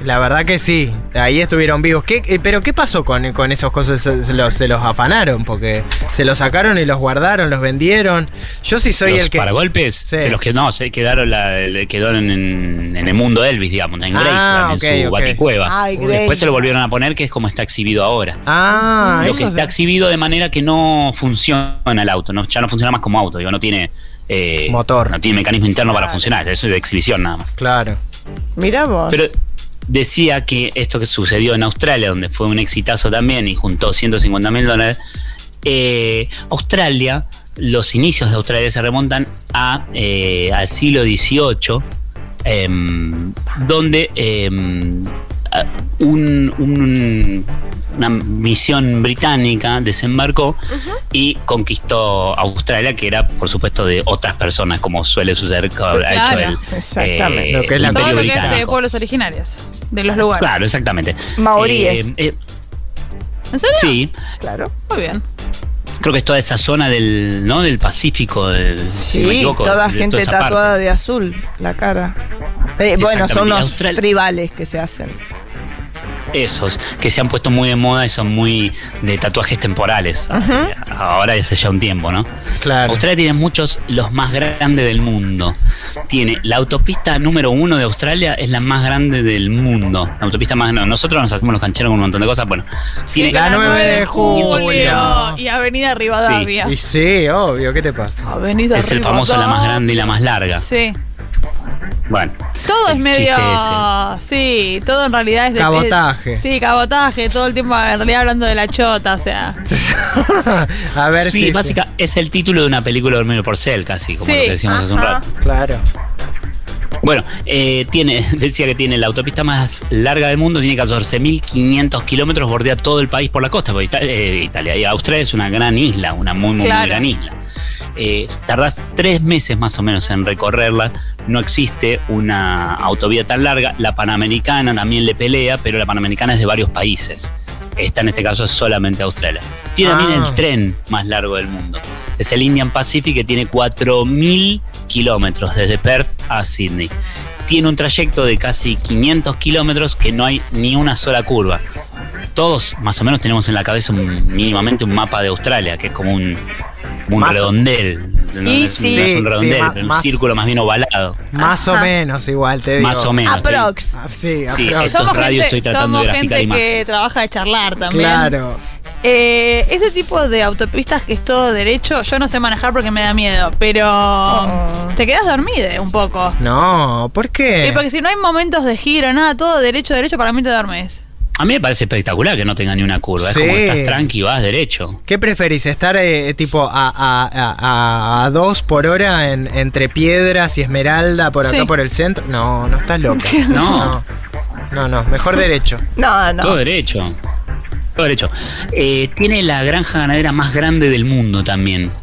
La verdad que sí, ahí estuvieron vivos. ¿Qué, eh, ¿Pero qué pasó con, con esos cosas? ¿Se, se los, ¿Se los afanaron? Porque se los sacaron y los guardaron, los vendieron. Yo sí soy los el que... paragolpes, Sí. se los que no, se quedaron, la, le quedaron en, en el mundo Elvis, digamos, en Ah, Graceland, ok, en su ok. baticueva. Ay, Después se Graceland. lo volvieron a poner, que es como está exhibido ahora. Ah, Lo eso que es está de- exhibido de manera que no funciona el auto, no, ya no funciona más como auto, digo, no tiene eh, Motor. no tiene mecanismo interno para Claro. funcionar, eso es de exhibición nada más. Claro. Mirá vos. Pero decía que esto que sucedió en Australia, donde fue un exitazo también y juntó ciento cincuenta mil dólares, eh, Australia, los inicios de Australia se remontan a, eh, al siglo dieciocho, em, donde em, a- un- un- una misión británica desembarcó y conquistó Australia, que era, por supuesto, de otras personas, como suele suceder, que ha Claro, hecho el, exactamente. Lo que es la- el Todo Imperio lo que es de Británico. pueblos originarios, de los lugares. Claro, exactamente. Maoríes. Eh, eh, ¿En serio? sí, Claro. Muy bien. creo que es toda esa zona del, ¿no? del Pacífico, del, si no me Sí, equivoco, toda de gente esa tatuada parte. de azul, la cara. Eh, bueno, son Exactamente. unos Austral- tribales que se hacen. Esos, que se han puesto muy de moda y son muy de tatuajes temporales. Ajá. Ahora ya hace ya un tiempo, ¿no? Claro. Australia tiene muchos, los más grandes del mundo. Tiene la autopista número uno de Australia, es la más grande del mundo. La autopista más grande. Nosotros nos hacemos los cancheros con un montón de cosas. Bueno, tiene la nueve de julio. Y Avenida Rivadavia. Y sí, obvio, ¿qué te pasa? Avenida es el famoso la más grande y la más larga. Sí. Bueno, Todo es el medio. chiste Sí, todo en realidad es de. Cabotaje. es- sí, cabotaje. Todo el tiempo en realidad hablando de la chota, o sea. A ver sí, si. básica, es el título de una película de Dormido Porcel, casi, como Sí, lo que decíamos hace un ajá. rato. Claro. Bueno, eh, tiene, decía que tiene la autopista más larga del mundo, tiene catorce mil quinientos kilómetros, bordea todo el país por la costa, porque Ita- eh, Italia y Australia es una gran isla, una muy, muy, Claro. muy gran isla. Eh, tardás tres meses más o menos en recorrerla, no existe una autovía tan larga, la Panamericana también le pelea, pero la Panamericana es de varios países. Esta en este caso es solamente Australia. Tiene también Ah. el tren más largo del mundo. Es el Indian Pacific, que tiene cuatro mil kilómetros desde Perth a Sydney. Tiene un trayecto de casi quinientos kilómetros que no hay ni una sola curva. Todos más o menos tenemos en la cabeza un- mínimamente un mapa de Australia, que es como un, un Más o- redondel. No Sí, es, sí. no es un Sí, redondel, sí, ma- pero un más- círculo más bien ovalado. Más o Ajá. menos, igual te digo. Más o menos. Aprox. Ah, Sí, Sí, aprox. Estos Somos radios gente, estoy tratando somos de graficar gente que imágenes. trabaja de charlar también. Claro. Eh, ese tipo de autopistas que es todo derecho, yo no sé manejar porque me da miedo, pero Oh. te quedas dormida un poco. No, ¿por qué? Y porque si no hay momentos de giro, nada, todo derecho, derecho, para mí te duermes. A mí me parece espectacular que no tenga ni una curva. Sí. Es como que estás tranqui, vas derecho. ¿Qué preferís? ¿Estar eh, tipo a, a, a, a- a dos por hora en- entre Piedras y Esmeralda por acá Sí. por el centro? No, no estás loca. No. No, no, mejor derecho. No, no. Todo derecho. Todo derecho. Eh, tiene la granja ganadera más grande del mundo también.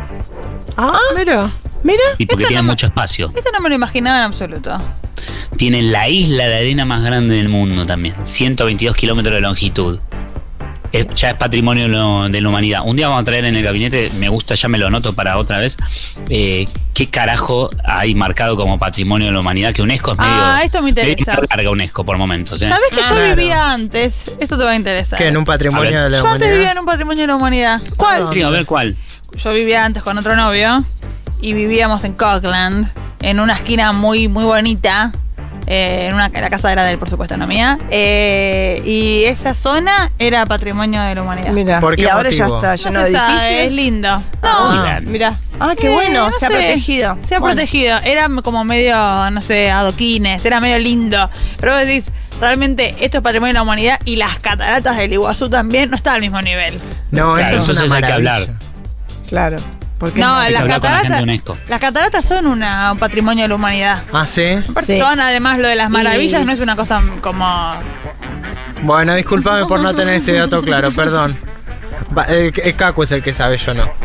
Ah, Mira. mira. Y porque Esto tiene no me- mucho espacio. Esto no me lo imaginaba en absoluto. Tiene la isla de arena más grande del mundo también. ciento veintidós kilómetros de longitud. Es- ya es patrimonio de, lo- de la humanidad. Un día vamos a traer en el gabinete, me gusta, ya me lo anoto para otra vez. eh, ¿Qué carajo hay marcado como patrimonio de la humanidad? Que UNESCO es medio. Ah, esto me interesa. medio larga UNESCO por momentos. ¿eh? ¿Sabes que yo Claro. vivía antes? Esto te va a interesar. Que en un patrimonio A ver. de la Yo antes vivía humanidad. en un patrimonio de la humanidad. ¿Cuál? Sí, a ver cuál. Yo vivía antes con otro novio y vivíamos en Cockland, en una esquina muy, muy bonita. eh, en una, la casa era de él, por supuesto, no mía. eh, y esa zona era patrimonio de la humanidad. Mira. ¿Por qué y ahora motivo? ya está No lleno se de sabe, edificios. es lindo. Ah, No, mira. Mira. Ah, qué Eh, bueno. no se ha sé. protegido. Se ha Bueno. protegido. Era como medio, no sé, adoquines, era medio lindo. Pero vos decís, realmente esto es patrimonio de la humanidad y las cataratas del Iguazú también no está al mismo nivel. No, Claro, eso es entonces una hay que maravilla. hablar. Claro. ¿Por qué No, no? Hay que las hablar con la gente cataratas, de UNESCO. las cataratas son una, un patrimonio de la humanidad. Ah, sí. Aparte Sí. son además lo de las maravillas, Y- no es una cosa como... Bueno, discúlpame por no tener este dato claro, perdón. Va, eh, eh, Cacu es el que sabe, yo no.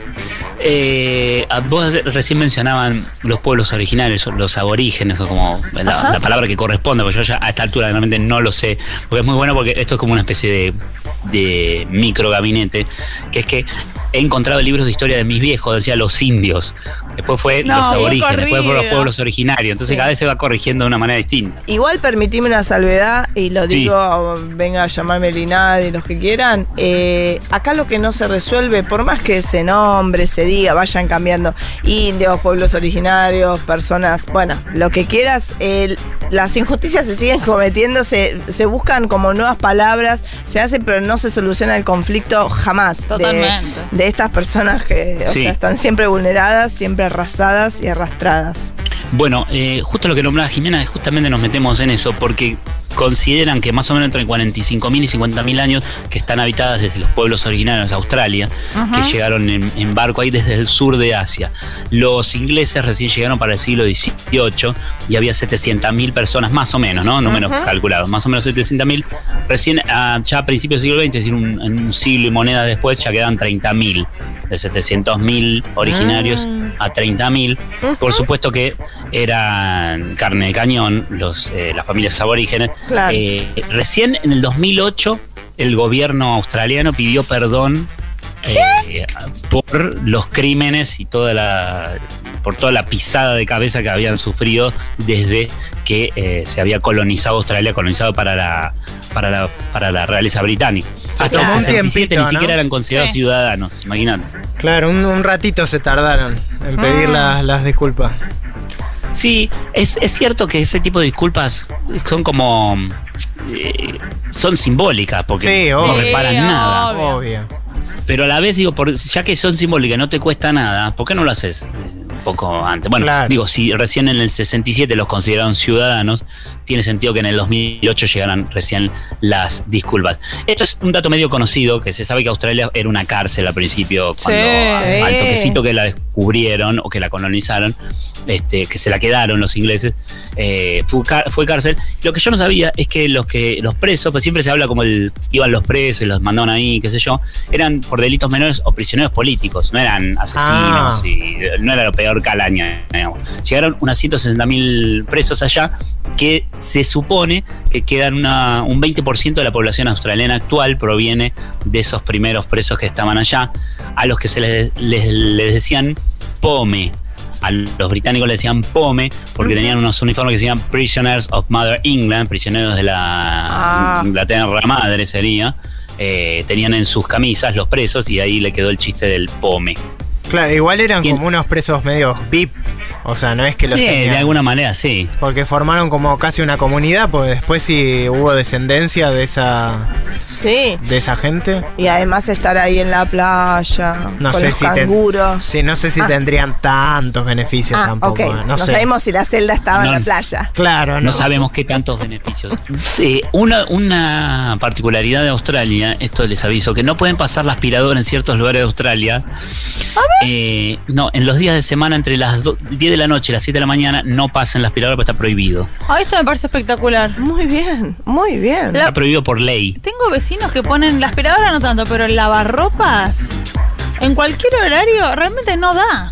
Eh, a- vos recién mencionaban los pueblos originarios, los aborígenes, o como la, la palabra que corresponde, porque yo ya a esta altura realmente no lo sé, porque es muy bueno porque esto es como una especie de, de micro gabinete, que es que he encontrado libros de historia de mis viejos, decía los indios, después fue No, los bien aborígenes, después fue los corrido. pueblos originarios, entonces Sí. cada vez se va corrigiendo de una manera distinta. Igual permitime una salvedad y lo Sí. digo, venga a llamarme Linadi, los que quieran. Eh, acá lo que no se resuelve, por más que se nombre, se diga, vayan cambiando indios, pueblos originarios, personas, bueno, lo que quieras, el- las injusticias se siguen cometiendo, se, se buscan como nuevas palabras, se hace, pero no se soluciona el conflicto jamás. de- Totalmente. De, estas personas que o Sí. sea, están siempre vulneradas, siempre arrasadas y arrastradas. Bueno, eh, justo lo que nombraba Jimena, justamente nos metemos en eso, porque consideran que más o menos entre cuarenta y cinco mil y cincuenta mil años que están habitadas desde los pueblos originarios de Australia, que llegaron en, en barco ahí desde el sur de Asia. Los ingleses recién llegaron para el siglo dieciocho y había setecientas mil personas, más o menos, ¿no? Números calculados, más o menos setecientas mil. Recién, ah, ya a principios del siglo veinte, es decir, un, en un siglo y monedas después, ya quedan treinta mil. De setecientos mil originarios a treinta mil. Por supuesto que eran carne de cañón, los, eh, las familias aborígenes. Claro. Eh, recién en el dos mil ocho el gobierno australiano pidió perdón eh, por los crímenes y toda la por toda la pisada de cabeza que habían sufrido desde que eh, se había colonizado Australia, colonizado para la para la, para la realeza británica. Hasta tomó el un sesenta y siete tiempito, ni siquiera ¿no? eran considerados Sí. ciudadanos, imagínate. Claro, un, un ratito se tardaron en pedir las, las disculpas. Sí, es, es cierto que ese tipo de disculpas son como eh, son simbólicas porque Sí, no obvio. reparan Sí, nada. obvio. Obvio. Pero a la vez digo, por, ya que son simbólicas, no te cuesta nada, ¿por qué no lo haces eh, un poco antes? Bueno, Claro. digo, si recién en el sesenta y siete los consideraron ciudadanos, tiene sentido que en el dos mil ocho llegaran recién las disculpas. Esto es un dato medio conocido, que se sabe que Australia era una cárcel al principio, cuando Sí. al toquecito que la descubrieron o que la colonizaron, este, que se la quedaron los ingleses, eh, fue, car- fue cárcel. Lo que yo no sabía es que los que los presos, pues siempre se habla como el, iban los presos y los mandaban ahí, qué sé yo, eran por delitos menores o prisioneros políticos, no eran asesinos Ah. y no era lo peor calaña, digamos. Llegaron unas ciento sesenta mil presos allá, que se supone que quedan una, un veinte por ciento de la población australiana actual proviene de esos primeros presos que estaban allá, a los que se les, les, les decían pome. A los británicos les decían pome porque tenían unos uniformes que se llaman Prisoners of Mother England, prisioneros de la Ah. Inglaterra madre sería. Eh, tenían en sus camisas los presos y ahí le quedó el chiste del pome. Claro, igual eran ¿Quién? como unos presos medio V I P. O sea, no es que los Sí, tenían. de alguna manera sí. Porque formaron como casi una comunidad, pues después sí hubo descendencia de esa Sí. de esa gente. Y además estar ahí en la playa, No con sé los si ten- canguros. Sí, no sé si Ah. tendrían tantos beneficios Ah, tampoco. ok. No, No, sé. sabemos si la celda estaba No. en la playa. Claro, no. No sabemos qué tantos beneficios. Sí, una, una particularidad de Australia, esto les aviso, que no pueden pasar la aspiradora en ciertos lugares de Australia. Eh, no, en los días de semana entre las do- diez de la noche y las siete de la mañana no pasen la aspiradora porque está prohibido. Ah, esto me parece espectacular. Muy bien, muy bien. La- Está prohibido por ley. Tengo vecinos que ponen la aspiradora, no tanto, pero el lavarropas en cualquier horario realmente no da.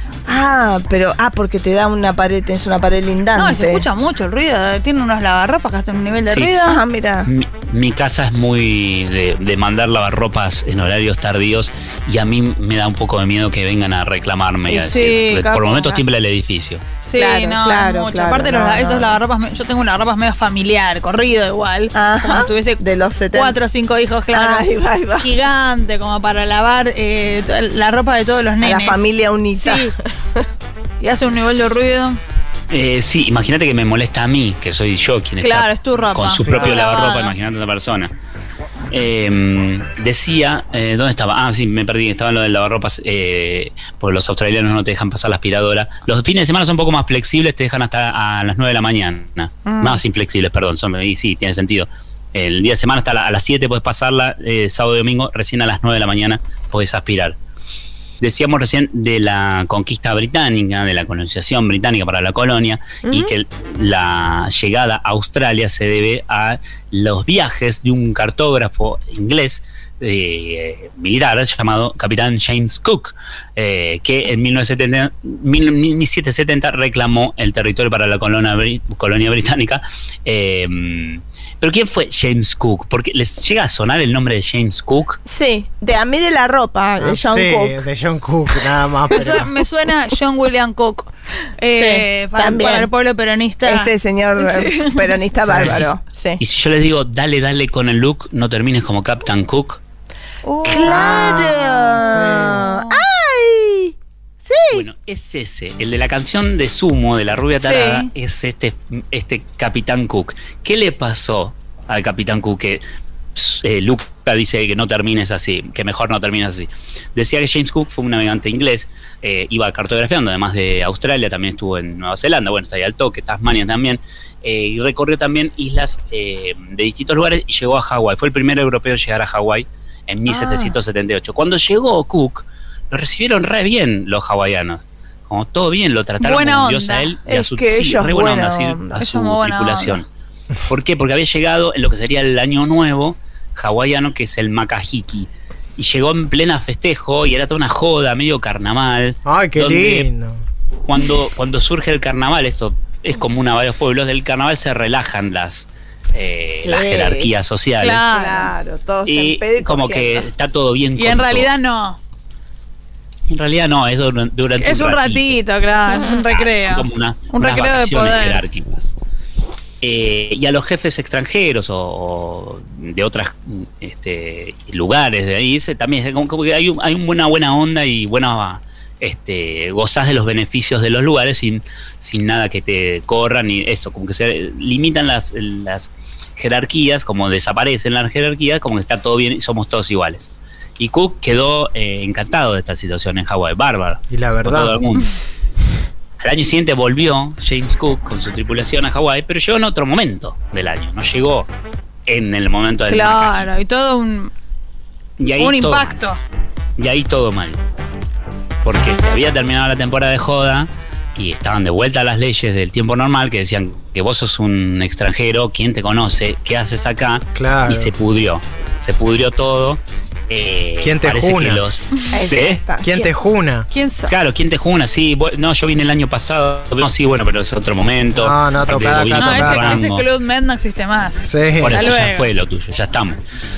Ah, pero ah, porque te da una pared, tenés una pared lindante. No, y se escucha mucho el ruido. Tiene unos lavarropas que hacen un nivel de Sí. ruido. Ah, mira. Mi, mi casa es muy de, de mandar lavarropas en horarios tardíos y a mí me da un poco de miedo que vengan a reclamarme. Y Y a sí, decir, porque Caco. por momentos tiembla el edificio. Sí, Claro, no, claro, mucho. claro, Aparte, no, los, no, estos no. lavarropas, me- yo tengo un lavarropas medio familiar, corrido igual. Ajá. Como si tuviese De los setenta. cuatro o cinco hijos, claro. Ahí va, ahí va. Gigante, como para lavar eh, toda la ropa de todos los A nenes. la familia unita. Sí. Y hace un nivel de ruido. Eh, sí, imagínate que me molesta a mí, que soy yo quien Claro, está es tu ropa. con su Claro. propio Lavada. lavarropa, imagínate a otra persona. Eh, decía, eh, ¿dónde estaba? Ah, sí, me perdí, estaba en lo del lavarropas, eh, porque los australianos no te dejan pasar la aspiradora. Los fines de semana son un poco más flexibles, te dejan hasta a las nueve de la mañana. Más inflexibles, perdón, son, y sí, tiene sentido. El día de semana hasta la- a las siete puedes pasarla, eh, sábado y domingo, recién a las nueve de la mañana puedes aspirar. Decíamos recién de la conquista británica, de la colonización británica para la colonia, y que la llegada a Australia se debe a los viajes de un cartógrafo inglés eh, militar llamado Capitán James Cook, eh, que en mil novecientos setenta reclamó el territorio para la colonia, colonia británica. Eh, pero ¿quién fue James Cook? Porque les llega a sonar el nombre de James Cook. Sí, de a mí de la ropa, de John sí, Cook. de John Cook, nada más. Me, Pero... su- me suena John William Cook. Eh, Sí, para, también. para el pueblo peronista. Este señor Sí. eh, peronista Sí. bárbaro. Sí. Y si yo les digo, dale, dale con el look, no termines como Captain Cook. ¡Claro! ¡Ay! ¡Sí! Bueno, es ese, el de la canción de Sumo, de la rubia tarada, Sí. es este, este Capitán Cook. ¿Qué le pasó al Capitán Cook? Que eh, Luca dice que no termines así, que mejor no termines así. Decía que James Cook fue un navegante inglés, eh, iba cartografiando, además de Australia, también estuvo en Nueva Zelanda, bueno, está ahí al toque, Tasmania también, eh, y recorrió también islas eh, de distintos lugares y llegó a Hawái. Fue el primer europeo en llegar a Hawái en mil setecientos setenta y ocho. Cuando llegó Cook, lo recibieron re bien los hawaianos. Como todo bien, lo trataron Buena como un onda. dios a él y a Es su, que sí, ellos re buena buena onda, así, onda. a Ellos su muy buena tripulación. ¿Por qué? Porque había llegado en lo que sería el año nuevo hawaiano, que es el Makahiki. Y llegó en plena festejo y era toda una joda, medio carnaval. Ay, qué donde lindo. Cuando, cuando surge el carnaval, esto es común a varios pueblos, del carnaval se relajan las, eh, Sí. las jerarquías sociales. Claro. Claro, todos Y en pedo y como que cogiendo. está todo bien. Y con en todo. realidad no. En realidad no, es durante, durante Es un ratito, claro. Es un recreo. Son como una, un unas recreo de vacaciones poder. jerárquicas. Eh, y a los jefes extranjeros o, o de otros este, lugares de ahí, se, también es como, como que hay, un, hay una buena onda y buena, este, gozás de los beneficios de los lugares sin, sin nada que te corran y eso, como que se limitan las, las jerarquías, como desaparecen las jerarquías, como que está todo bien y somos todos iguales. Y Cook quedó eh, encantado de esta situación en Hawái, bárbaro. Y la Por verdad. todo el mundo. Al año siguiente volvió James Cook con su tripulación a Hawái, pero llegó en otro momento del año, no llegó en el momento del Claro, y todo un, Y ahí un todo impacto. mal. Y ahí todo mal. Porque se había terminado la temporada de joda y estaban de vuelta las leyes del tiempo normal que decían que vos sos un extranjero, ¿quién te conoce? ¿Qué haces acá? Claro. Y se pudrió. Se pudrió todo. Eh, ¿Quién te parece juna? que los, ¿Eh? Exacto. ¿Quién te juna? ¿Quién sos? Claro, ¿quién te juna? Sí, vos- no, yo vine el año pasado. No, sí, bueno, pero es otro momento. No, no, Aparte tocada del acá, No, gobierno ese, tocada. ese rango. Club Med no existe más. Sí. Por Hasta eso ya luego. fue lo tuyo, ya estamos.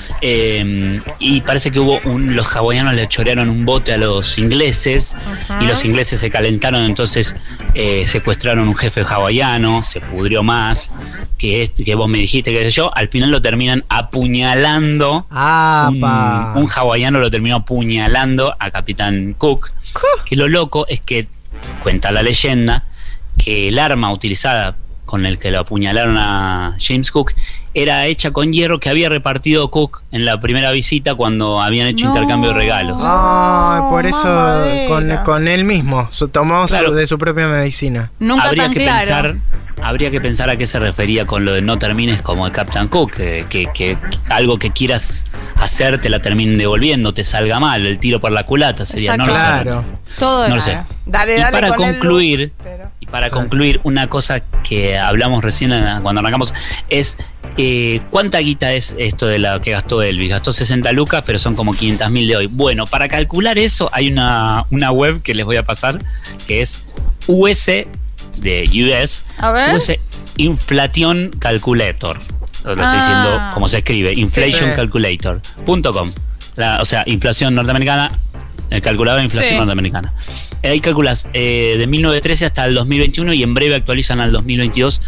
Eh, y parece que hubo un, los hawaianos le chorearon un bote a los ingleses y los ingleses se calentaron, entonces eh, secuestraron un jefe hawaiano, se pudrió más, que, es- que vos me dijiste, que sé yo, al final lo terminan apuñalando. Un, ¡Apa! un hawaiano lo terminó apuñalando a Capitán Cook. Que lo loco es que, cuenta la leyenda, que el arma utilizada con el que lo apuñalaron a James Cook era hecha con hierro que había repartido Cook en la primera visita cuando habían hecho No. intercambio de regalos. Ay, por eso mamadera. con, con él mismo su- tomó su- Claro. de su propia medicina. Nunca habría tan que claro. pensar habría que pensar a qué se refería con lo de no termines como el Captain Cook, que, que- que algo que quieras hacer te la terminen devolviendo, te salga mal, el tiro por la culata sería, no lo sé. Claro. Todo No lo es- sé. Dale, Y dale para con el concluir, look, pero- y para Sí. concluir, una cosa que hablamos recién en- cuando arrancamos es eh, ¿cuánta guita es esto de la que gastó Elvis? Gastó sesenta lucas, pero son como quinientos mil de hoy. Bueno, para calcular eso hay una, una web que les voy a pasar que es U S de U S, A ver. U S Inflation Calculator. Lo estoy Ah. diciendo como se escribe, inflation Sí. calculator punto com. La- o sea, inflación norteamericana, el calculador de inflación Sí. norteamericana. Eh, Ahí calculas eh, de mil novecientos trece hasta el dos mil veintiuno y en breve actualizan al dos mil veintidós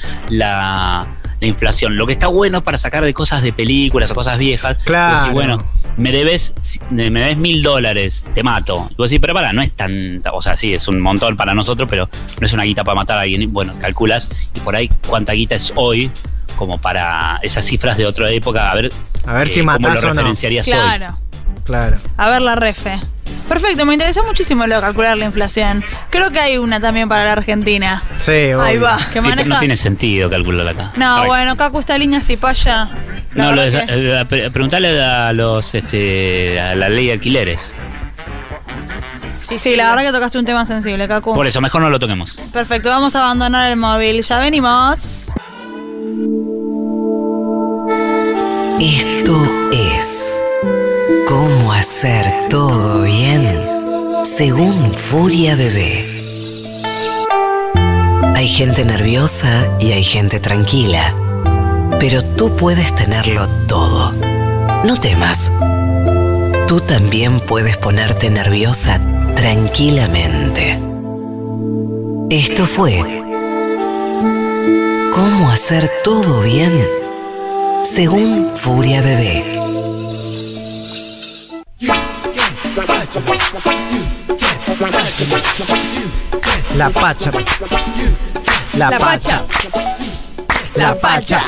la, la inflación. Lo que está bueno es para sacar de cosas de películas o cosas viejas. Claro. Vos decís, bueno, me debes me debes mil dólares, te mato. Y vos decís, pero para, no es tanta, o sea, sí, es un montón para nosotros, pero no es una guita para matar a alguien. Bueno, calculas y por ahí cuánta guita es hoy, como para esas cifras de otra época, a ver, A ver si cómo matás lo o no. referenciarías hoy. Claro. Claro. A ver la refe. Perfecto, me interesó muchísimo lo de calcular la inflación. Creo que hay una también para la Argentina. Sí, Ahí obvio. va. Que Sí, pero maneja. no tiene sentido calcular acá. No, Para- bueno, Cacu está línea Cipaya. La No, lo verdad de- que- eh, pre- preguntale a los este a la ley de alquileres. Sí, sí, la verdad que tocaste un tema sensible, Cacu. Por eso, mejor no lo toquemos. Perfecto, vamos a abandonar el móvil. Ya venimos. Esto es ¿Cómo hacer todo bien? Según Furia Bebé. Hay gente nerviosa y hay gente tranquila, pero tú puedes tenerlo todo. No temas. Tú también puedes ponerte nerviosa tranquilamente. Esto fue ¿Cómo hacer todo bien? Según Furia Bebé. La pacha. La, La pacha. pacha. La pacha.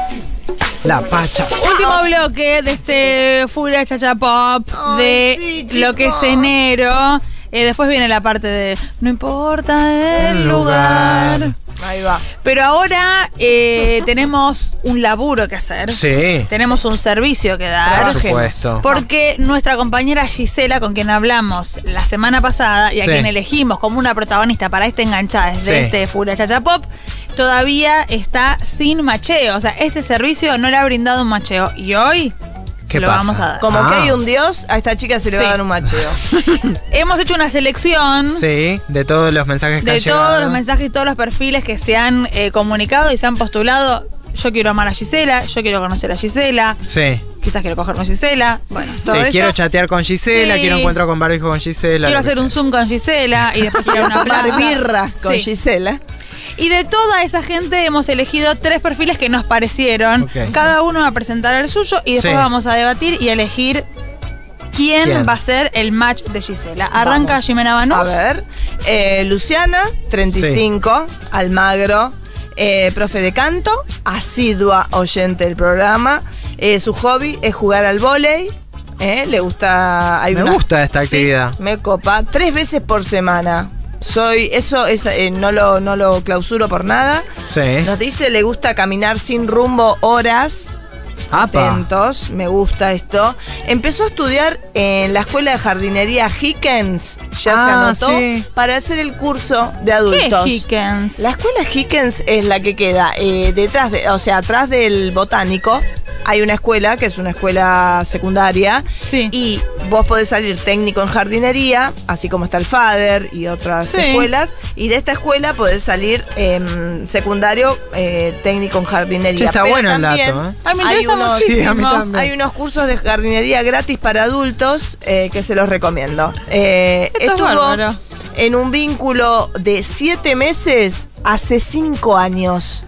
La pacha. Último bloque de este Furia Chacha Pop Ay, de sí, lo que es chicos. enero. Eh, después viene la parte de no importa el El lugar. lugar. Ahí va. Pero ahora eh, tenemos un laburo que hacer. Sí. Tenemos un servicio que dar. Por supuesto. Porque nuestra compañera Gisela, con quien hablamos la semana pasada y a Sí. quien elegimos como una protagonista para este enganchada de Sí. este Furia Chacha Pop, todavía está sin macheo. O sea, este servicio no le ha brindado un macheo. Y hoy ¿Qué se lo pasa? vamos a dar. Como Ah. que hay un dios, a esta chica se le va Sí. a dar un macheo. Hemos hecho una selección Sí, de todos los mensajes que de han todos llegado. los mensajes y todos los perfiles que se han eh, comunicado y se han postulado. Yo quiero amar a Gisela, yo quiero conocer a Gisela, Sí. quizás quiero cogerme a Gisela. Bueno, todo Sí, eso. quiero chatear con Gisela, Sí. quiero encuentro con barbijo con Gisela. Quiero lo que hacer un sea. Zoom con Gisela y después ir a una Tomar plaza. birra con Sí. Gisela. Y de toda esa gente hemos elegido tres perfiles que nos parecieron. Ok. Cada uno va a presentar el suyo y después Sí. vamos a debatir y elegir quién, ¿Quién? va a ser el match de Gisela. Arranca Vamos. Jimena Banús. A ver, eh, Luciana, treinta y cinco, Almagro, eh, profe de canto, asidua oyente del programa. Eh, su hobby es jugar al vóley. eh, le gusta. Hay Me una- gusta esta Sí, actividad. me copa. Tres veces por semana. Soy, eso es, eh, no, lo, no lo clausuro por nada. Sí. Nos dice, le gusta caminar sin rumbo horas. Apa. Atentos, me gusta esto. Empezó a estudiar en la escuela de jardinería Hickens, ya se Ah, anotó, sí. para hacer el curso de ¿Qué adultos. es Hickens? La escuela Hickens es la que queda eh, detrás de, o sea, atrás del botánico. Hay una escuela que es una escuela secundaria. Sí. Y vos podés salir técnico en jardinería, así como está el FADER y otras Sí. escuelas. Y de esta escuela podés salir em, secundario eh, técnico en jardinería. Che, está Pero bueno el también dato, ¿eh? Ay, me hay interesa unos- muchísimo. Sí, a mí también. hay unos cursos de jardinería gratis para adultos eh, que se los recomiendo. Eh, Esto es estuvo bárbaro. en un vínculo de siete meses hace cinco años.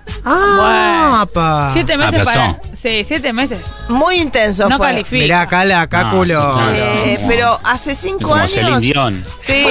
Ah, apa. Siete meses Aplazó. para. Sí, siete meses. Muy intenso No fue. califica. Mirá acá la No, cáculo. sí, claro. Eh, Como- pero hace cinco Como Celine años. Dion. Sí,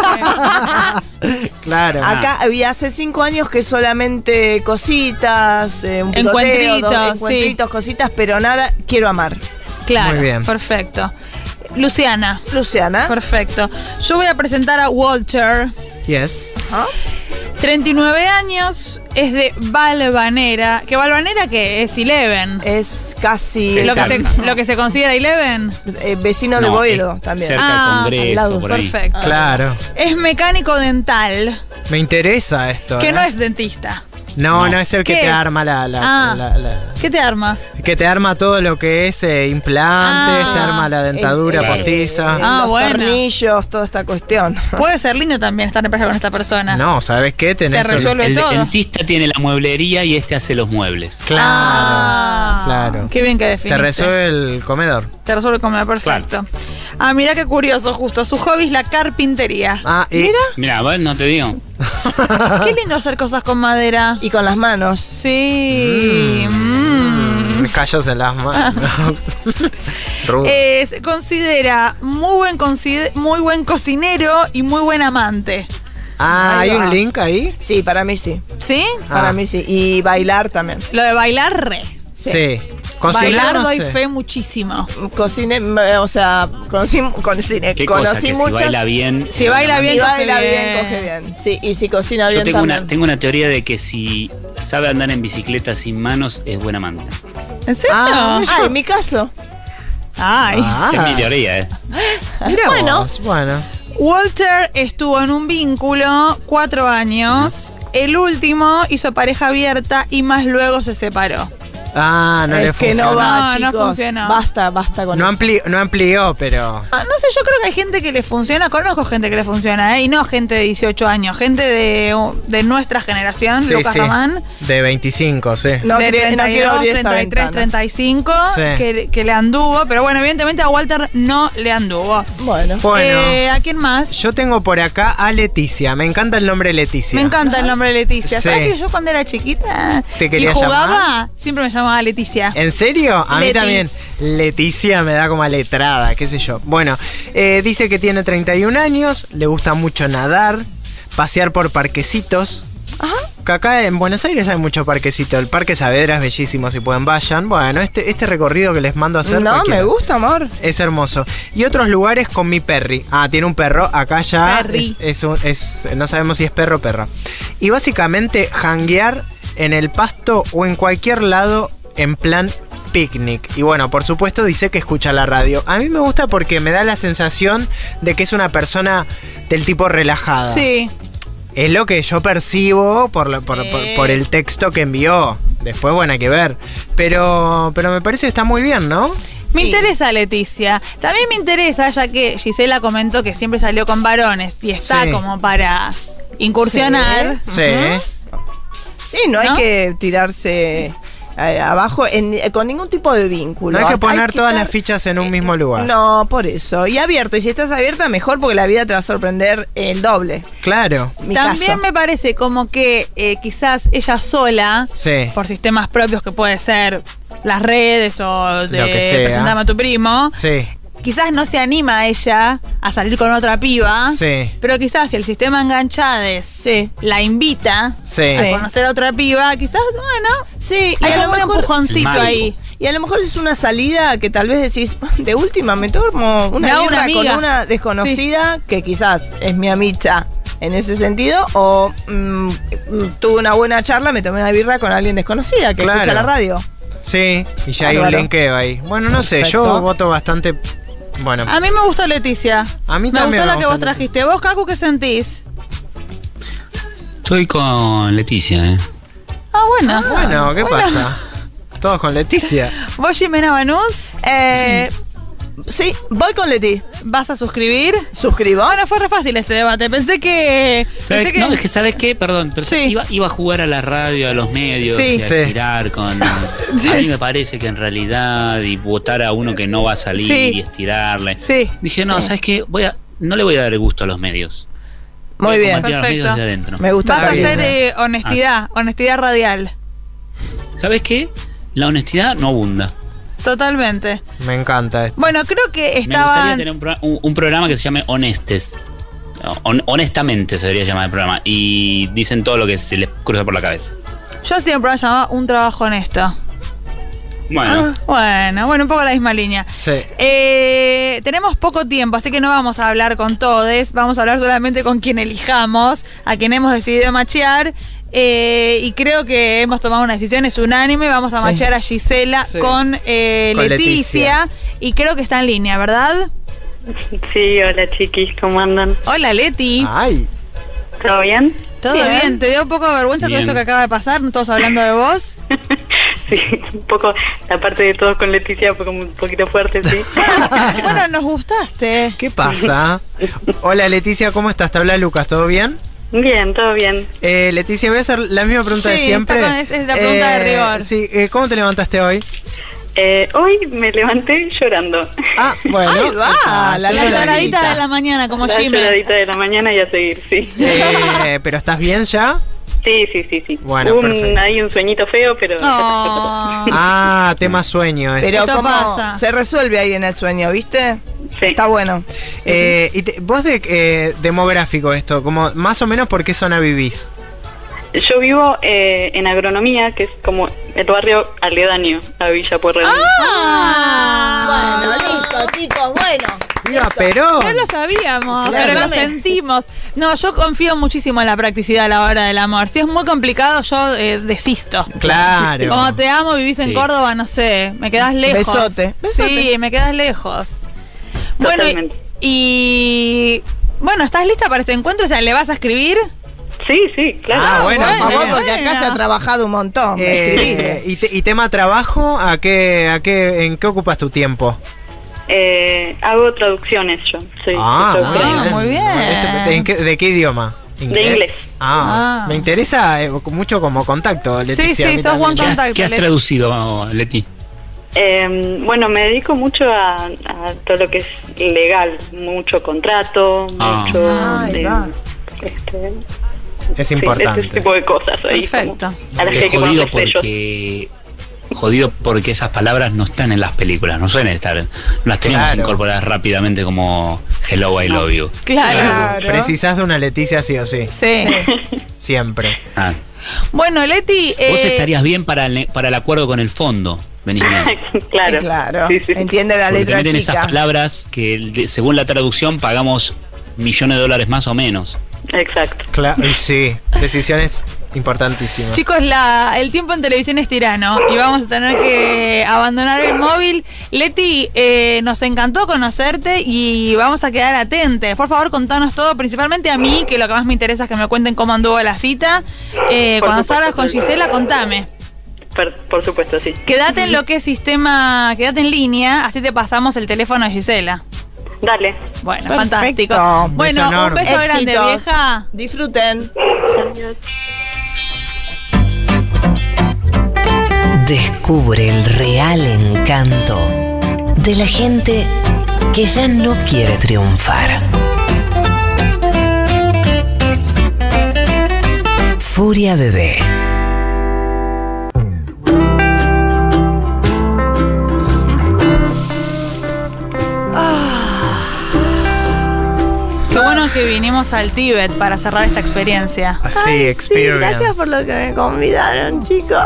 no sé. Claro. Acá había hace cinco años que solamente cositas, eh, un picoteo, Encuentritos, dos sí. encuentritos, cositas, pero nada, quiero amar. Claro. Muy bien. Perfecto. Luciana. Luciana. Perfecto. Yo voy a presentar a Walter. Yes. ¿Ah? treinta y nueve años, es de Valvanera. ¿Que Valvanera qué? Es Eleven. Es casi lo, que se, cerca. lo que se considera Eleven. eh, vecino de No, Boedo eh, también. cerca Ah, al Congreso, al lado, por ahí. Perfecto. Claro. Es mecánico dental, Me interesa esto. que ¿eh? no es dentista. No, No. no es el que ¿Qué te es? arma la, la- Ah. la- la- ¿Qué te arma? que te arma todo lo que es eh, implantes, Ah. te arma la dentadura Eh, postiza. eh, Ah, los bueno. tornillos, toda esta cuestión. Puede ser lindo también estar en pareja con esta persona. No, ¿sabes qué? Tenés Te un- resuelve El todo. dentista tiene la mueblería y este hace los muebles. Claro. Ah, claro. Qué bien que Te definiste. resuelve el comedor. Te resuelve comer, perfecto. Ah, mira qué curioso, justo. Su hobby es la carpintería. Ah, y, Mira, ¿ves? No te digo. Qué lindo hacer cosas con madera. Y con las manos. Sí. mm. Mm, callos en las manos. Rudo. Eh, se considera muy buen, consi- muy buen cocinero y muy buen amante. ah, ahí ¿hay va. un link ahí? Sí, para mí sí. ¿Sí? Para Ah. mí sí. Y bailar también. Lo de bailar, re. Sí. Cocinar, Bailar no doy sé. fe muchísimo. Cocine, o sea, conocí, cocine, ¿Qué cosa? conocí Que muchas. si baila bien. Si baila bien, Si coge baila bien, bien. coge bien. Sí, y si cocina Yo bien tengo también. una, tengo una teoría de que si sabe andar en bicicleta sin manos es buena amante. ¿En serio? Ah, Ah, en mi caso. Ay. Ah, Es mi teoría, ¿eh? mira Bueno. vos, bueno. Walter estuvo en un vínculo cuatro años. El último hizo pareja abierta y más luego se separó. Ah, no es le que funcionó. no va, No, no chicos. funcionó. Basta, basta con No, eso. amplió, no amplió, pero... Ah, no sé, yo creo que hay gente que le funciona, conozco gente que le funciona, ¿eh? Y no gente de dieciocho años, gente de, de nuestra generación, Sí, Lucas sí. Ramán. De veinticinco, sí. No, de cre- no quiero abrir esta treinta y tres, ventana. treinta y cinco, Sí. que, que le anduvo, pero bueno, evidentemente a Walter no le anduvo. Bueno. Bueno, Eh, ¿A quién más? yo tengo por acá a Leticia. Me encanta el nombre Leticia. Me encanta el nombre de Leticia. Sí. ¿Sabes que yo cuando era chiquita ¿Te y querías jugaba, llamar? siempre me llamaba Leticia? ¿En serio? A mí Leti. también. Leticia me da como a letrada, qué sé yo. Bueno, eh, dice que tiene treinta y un años, le gusta mucho nadar, pasear por parquecitos. Ajá. Que acá en Buenos Aires hay mucho parquecito. El Parque Saavedra es bellísimo, si pueden vayan. Bueno, este, este recorrido que les mando a hacer. No, cualquiera. me gusta, amor. Es hermoso. Y otros lugares con mi perri. Ah, tiene un perro. Acá ya Perri. es, es un- es- no sabemos si es perro o perra. Y básicamente janguear en el pasto o en cualquier lado en plan picnic. Y bueno, por supuesto dice que escucha la radio. A mí me gusta porque me da la sensación de que es una persona del tipo relajada. Sí. Es lo que yo percibo por, lo- por, Sí. por- por el texto que envió. Después, bueno, hay que ver. Pero, pero me parece que está muy bien, ¿no? Me Sí. interesa Leticia. También me interesa, ya que Gisela comentó que siempre salió con varones y está Sí. como para incursionar. Sí. Sí, no hay ¿No? que tirarse eh, abajo en- eh, con ningún tipo de vínculo. No hay que poner todas estar- las fichas en un mismo lugar. No, por eso. Y abierto. Y si estás abierta, mejor porque la vida te va a sorprender el doble. Claro. Mi También caso. me parece como que eh, quizás ella sola, Sí. por sistemas propios que puede ser las redes o de Lo que sea. presentarme a tu primo, Sí. quizás no se anima a ella a salir con otra piba, Sí. pero quizás si el sistema enganchades Sí. la invita Sí. a conocer a otra piba, quizás, bueno, Sí, y hay a lo como un mejor. empujoncito Mal. ahí. Y a lo mejor es una salida que tal vez decís, de última me tomo Me una hago birra una con amiga. una desconocida que quizás es mi amicha en ese sentido, o mm, mm, tuve una buena charla, me tomé una birra con alguien desconocida que Claro. escucha la radio. Sí. Y ya hay un Bárbaro. linkeo ahí. Bueno, no sé, Perfecto. yo voto bastante. Bueno. A mí me gustó Leticia. A mí me también gustó me la que gustó vos trajiste. ¿Vos, Cacu, qué sentís? Estoy con Leticia, ¿eh? Ah, bueno. Bueno, ¿qué Bueno. pasa? Todos con Leticia. ¿Vos, Jimena Banús? Eh, sí. voy con Leti. ¿Vas a suscribir? ¿Suscribo? Bueno, fue re fácil este debate. Pensé que. ¿Sabes? pensé que- No, es que ¿sabes qué? Perdón, pero Sí. iba, iba a jugar a la radio, a los medios, Sí. y a Sí. tirar con... Sí. A mí me parece que en realidad, y votar a uno que no va a salir Sí. y estirarle. Sí. Dije, no, Sí. ¿sabes qué? Voy a, no le voy a dar gusto a los medios. Muy Voy a bien. combatir a los Perfecto. medios de adentro. Me gusta. Vas a Está bien, hacer ¿eh? eh, honestidad, honestidad radial. ¿Sabes qué? La honestidad no abunda. Totalmente. Me encanta esto. Bueno, creo que Me gustaría estaban. tener un, pro- un- un programa que se llame Honestes. Hon- honestamente se debería llamar el programa. Y dicen todo lo que se les cruza por la cabeza. Yo hacía un programa llamado Un Trabajo Honesto. Bueno, Bueno, bueno, un poco la misma línea. Sí. Eh, tenemos poco tiempo, así que no vamos a hablar con todos. Vamos a hablar solamente con quien elijamos, a quien hemos decidido machear. Eh, y creo que hemos tomado una decisión, es unánime. Vamos a Sí. machear a Gisela Sí. con, eh, Con Leticia, Leticia. Y creo que está en línea, ¿verdad? Sí, hola chiquis, ¿cómo andan? Hola, Leti. Ay. ¿Todo bien? ¿Todo bien? Bien. ¿Te dio un poco de vergüenza Bien. todo esto que acaba de pasar? Todos hablando de vos. Sí, un poco, la parte de todos con Leticia fue como un poquito fuerte, sí. Bueno, nos gustaste. ¿Qué pasa? Hola Leticia, ¿cómo estás? Te habla Lucas, ¿todo bien? Bien, todo bien. Eh, Leticia, voy a hacer la misma pregunta de Sí, siempre. está con- es- es la pregunta de rigor. Sí, eh, ¿cómo te levantaste hoy? Eh, hoy me levanté llorando. Ah, bueno. Ahí va, la La lloradita. lloradita de la mañana, como La Jimmy. lloradita de la mañana y a seguir, sí. Eh, ¿Pero estás bien ya? Sí, sí, sí, sí. Bueno, Hubo perfecto. un, hay un sueñito feo, pero... Oh. Ah, tema sueño. ese. Pero Esto como pasa. se resuelve ahí en el sueño, ¿viste? Sí. Está bueno. Eh, y te- vos de eh, demográfico esto, como más o menos por qué zona vivís. Yo vivo eh, en Agronomía, que es como el barrio aledaño a Villa Pueyrredón. Ah. Bueno, listo, chicos, bueno. Mira, pero. No lo sabíamos, Claro. pero lo sentimos. No, yo confío muchísimo en la practicidad a la hora del amor. Si es muy complicado, yo eh, desisto. Claro. Como te amo, vivís en Sí. Córdoba, no sé, me quedás lejos. Besote, besote. Sí, me quedás lejos. Bueno, y, Totalmente. y- bueno, ¿estás lista para este encuentro? O sea, ¿le vas a escribir? Sí, sí, claro. Ah, bueno, Por favor, bien. porque acá se ha trabajado un montón. Eh, Escribile. y, te- y tema trabajo, ¿a qué, a qué, ¿en qué ocupas tu tiempo? Eh, hago traducciones yo. Soy, Ah, soy traductora. Ah, muy bien. Este- ¿en qué- ¿De qué idioma? De inglés. Ah, Ah. me interesa eh, mucho como contacto, Sí, Leticia. sí, a mí sos también. buen ¿Qué has, contacto, qué has Leti. traducido, Leti? Eh, bueno, me dedico mucho a, a todo lo que es legal, mucho contrato, Ah. mucho Ay, de, va. este, Es sí, importante. ese tipo de cosas ahí. Perfecto. como a las que hay Es que jodido ponerle sellos. porque jodido porque esas palabras no están en las películas, no suelen estar, no las tenemos Claro. incorporadas rápidamente como Hello, I love you. Claro. Claro. Precisás de una Leticia sí o sí. Sí. Siempre. Ah. Bueno, Leti. Vos eh, estarías bien para el, para el acuerdo con el fondo, venís bien. Claro. Claro. Sí, sí. Entiende la Porque te letra meten esas chica. palabras que de- según la traducción pagamos millones de dólares más o menos. Exacto. Claro, y sí. Decisiones importantísimas. Chicos, la, el tiempo en televisión es tirano y vamos a tener que abandonar el móvil. Leti, eh, nos encantó conocerte y vamos a quedar atentos. Por favor, contanos todo, principalmente a mí, que lo que más me interesa es que me cuenten cómo anduvo la cita. Eh, Por cuando supuesto, salgas con sí. Gisela, contame. Por, por supuesto, sí. Quédate en lo que es sistema, quédate en línea, así te pasamos el teléfono de Gisela. Dale. Bueno, Perfecto. fantástico. Un Bueno, beso un enorme. beso grande, Éxitos. vieja. Disfruten. Adiós. Descubre el real encanto de la gente que ya no quiere triunfar. Furia Bebé. Qué bueno que vinimos al Tíbet para cerrar esta experiencia. Así, Ay, sí, experience. gracias por lo que me convidaron, chicos.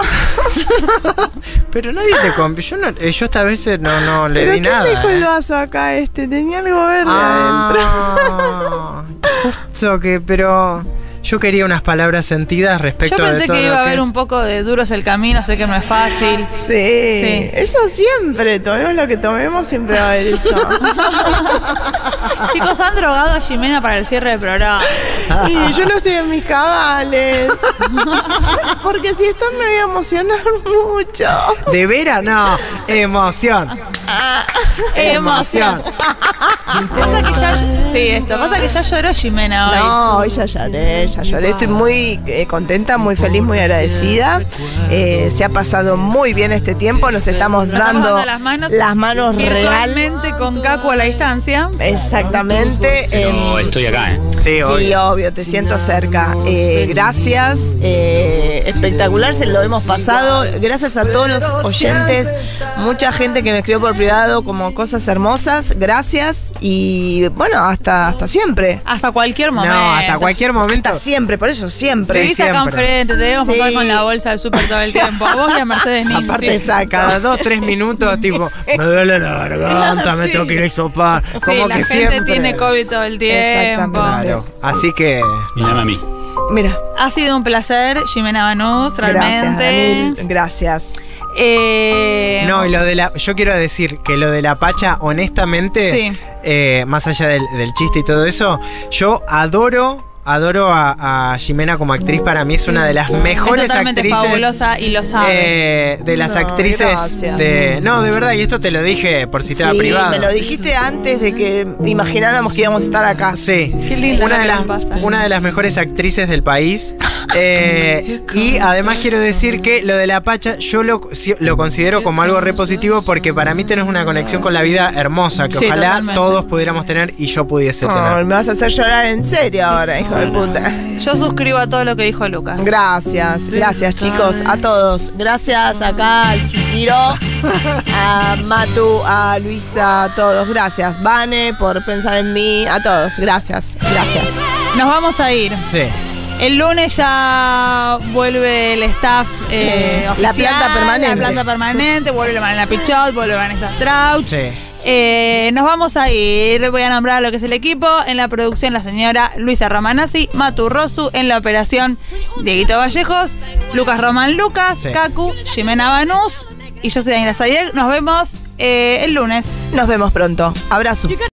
Pero nadie te compró. Yo, no, eh, yo esta vez eh, no, no le ¿Pero di quién nada. dejó el eh. vaso acá este? Tenía algo verde adentro. Ah, justo que, pero yo quería unas palabras sentidas respecto Yo pensé de todo que lo iba a haber es- un poco de duros el camino, sé que no es fácil. Sí, Sí. eso siempre. Tomemos lo que tomemos, siempre va a haber eso. Chicos, han drogado a Jimena para el cierre del programa. Y yo no estoy en mis cabales. Porque si están me voy a emocionar mucho. ¿De veras? No, emoción. Emoción. Pasa que ya, sí, esto, pasa que ya lloró Jimena hoy. No, hoy ya lloré, ya lloré. Estoy muy eh, contenta, muy feliz, muy agradecida. Eh, se ha pasado muy bien este tiempo. Nos estamos Nos estamos dando dando las manos, las manos real. virtualmente con Cacu a la distancia. Exactamente. Pero em, estoy acá, ¿eh? Sí, Sí, obvio. obvio, te siento cerca. Eh, gracias, eh, espectacular, se lo hemos pasado. Gracias a todos los oyentes, mucha gente que me escribió por privado como cosas hermosas. Gracias y bueno, hasta, hasta siempre. Hasta cualquier momento. No, hasta cualquier momento. Hasta siempre, por eso siempre. Se Sí, viste acá siempre. enfrente, te debemos Sí. pasar con la bolsa del súper todo el tiempo. A vos y a Mercedes Ninzi. Aparte, exacto. Cada dos, tres minutos, tipo, me duele la garganta, me Sí. tengo que ir a hisopar. Sí, Como la que gente siempre. tiene COVID todo el tiempo. Exactamente. Claro. Así que. Mirame a mí. Mira, Ha sido un placer, Jimena Banús, gracias, realmente. Daniel, gracias. Eh, No, y lo de la. Yo quiero decir que lo de la Pacha, honestamente, Sí. eh, más allá del, del chiste y todo eso, yo adoro. Adoro a, a Jimena como actriz, para mí es una de las es mejores totalmente actrices. fabulosa y lo sabe. eh, de las No, actrices gracias. de. No, de verdad, y esto te lo dije por si te era Sí, privado. me lo dijiste antes de que imagináramos que íbamos a estar acá. Sí, Qué lindo una lo de, que las, nos pasa. una de las mejores actrices del país. Eh, y además quiero decir que lo de la Pacha yo lo, si- lo considero como algo re positivo porque para mí tenés una conexión con la vida hermosa que Sí, ojalá totalmente. todos pudiéramos tener y yo pudiese Ay, tener. me vas a hacer llorar en serio ahora, hijo de puta. Yo suscribo a todo lo que dijo Lucas. Gracias, gracias chicos, a todos. Gracias acá al Chiquiro, a Matu, a Luisa, a todos. Gracias, Vane, por pensar en mí. A todos, gracias, gracias. Nos vamos a ir. Sí. El lunes ya vuelve el staff eh, La oficial, planta permanente. La planta permanente, vuelve Mariana Pichot, vuelve Vanessa Strauch. Sí. Eh, nos vamos a ir, voy a nombrar lo que es el equipo. En la producción la señora Luisa Romanazzi, Matu Rosu, en la operación Dieguito Vallejos, Lucas Román Lucas, Sí. Cacu, Jimena Banús y yo soy Daniela Sayek. Nos vemos eh, el lunes. Nos vemos pronto. Abrazo.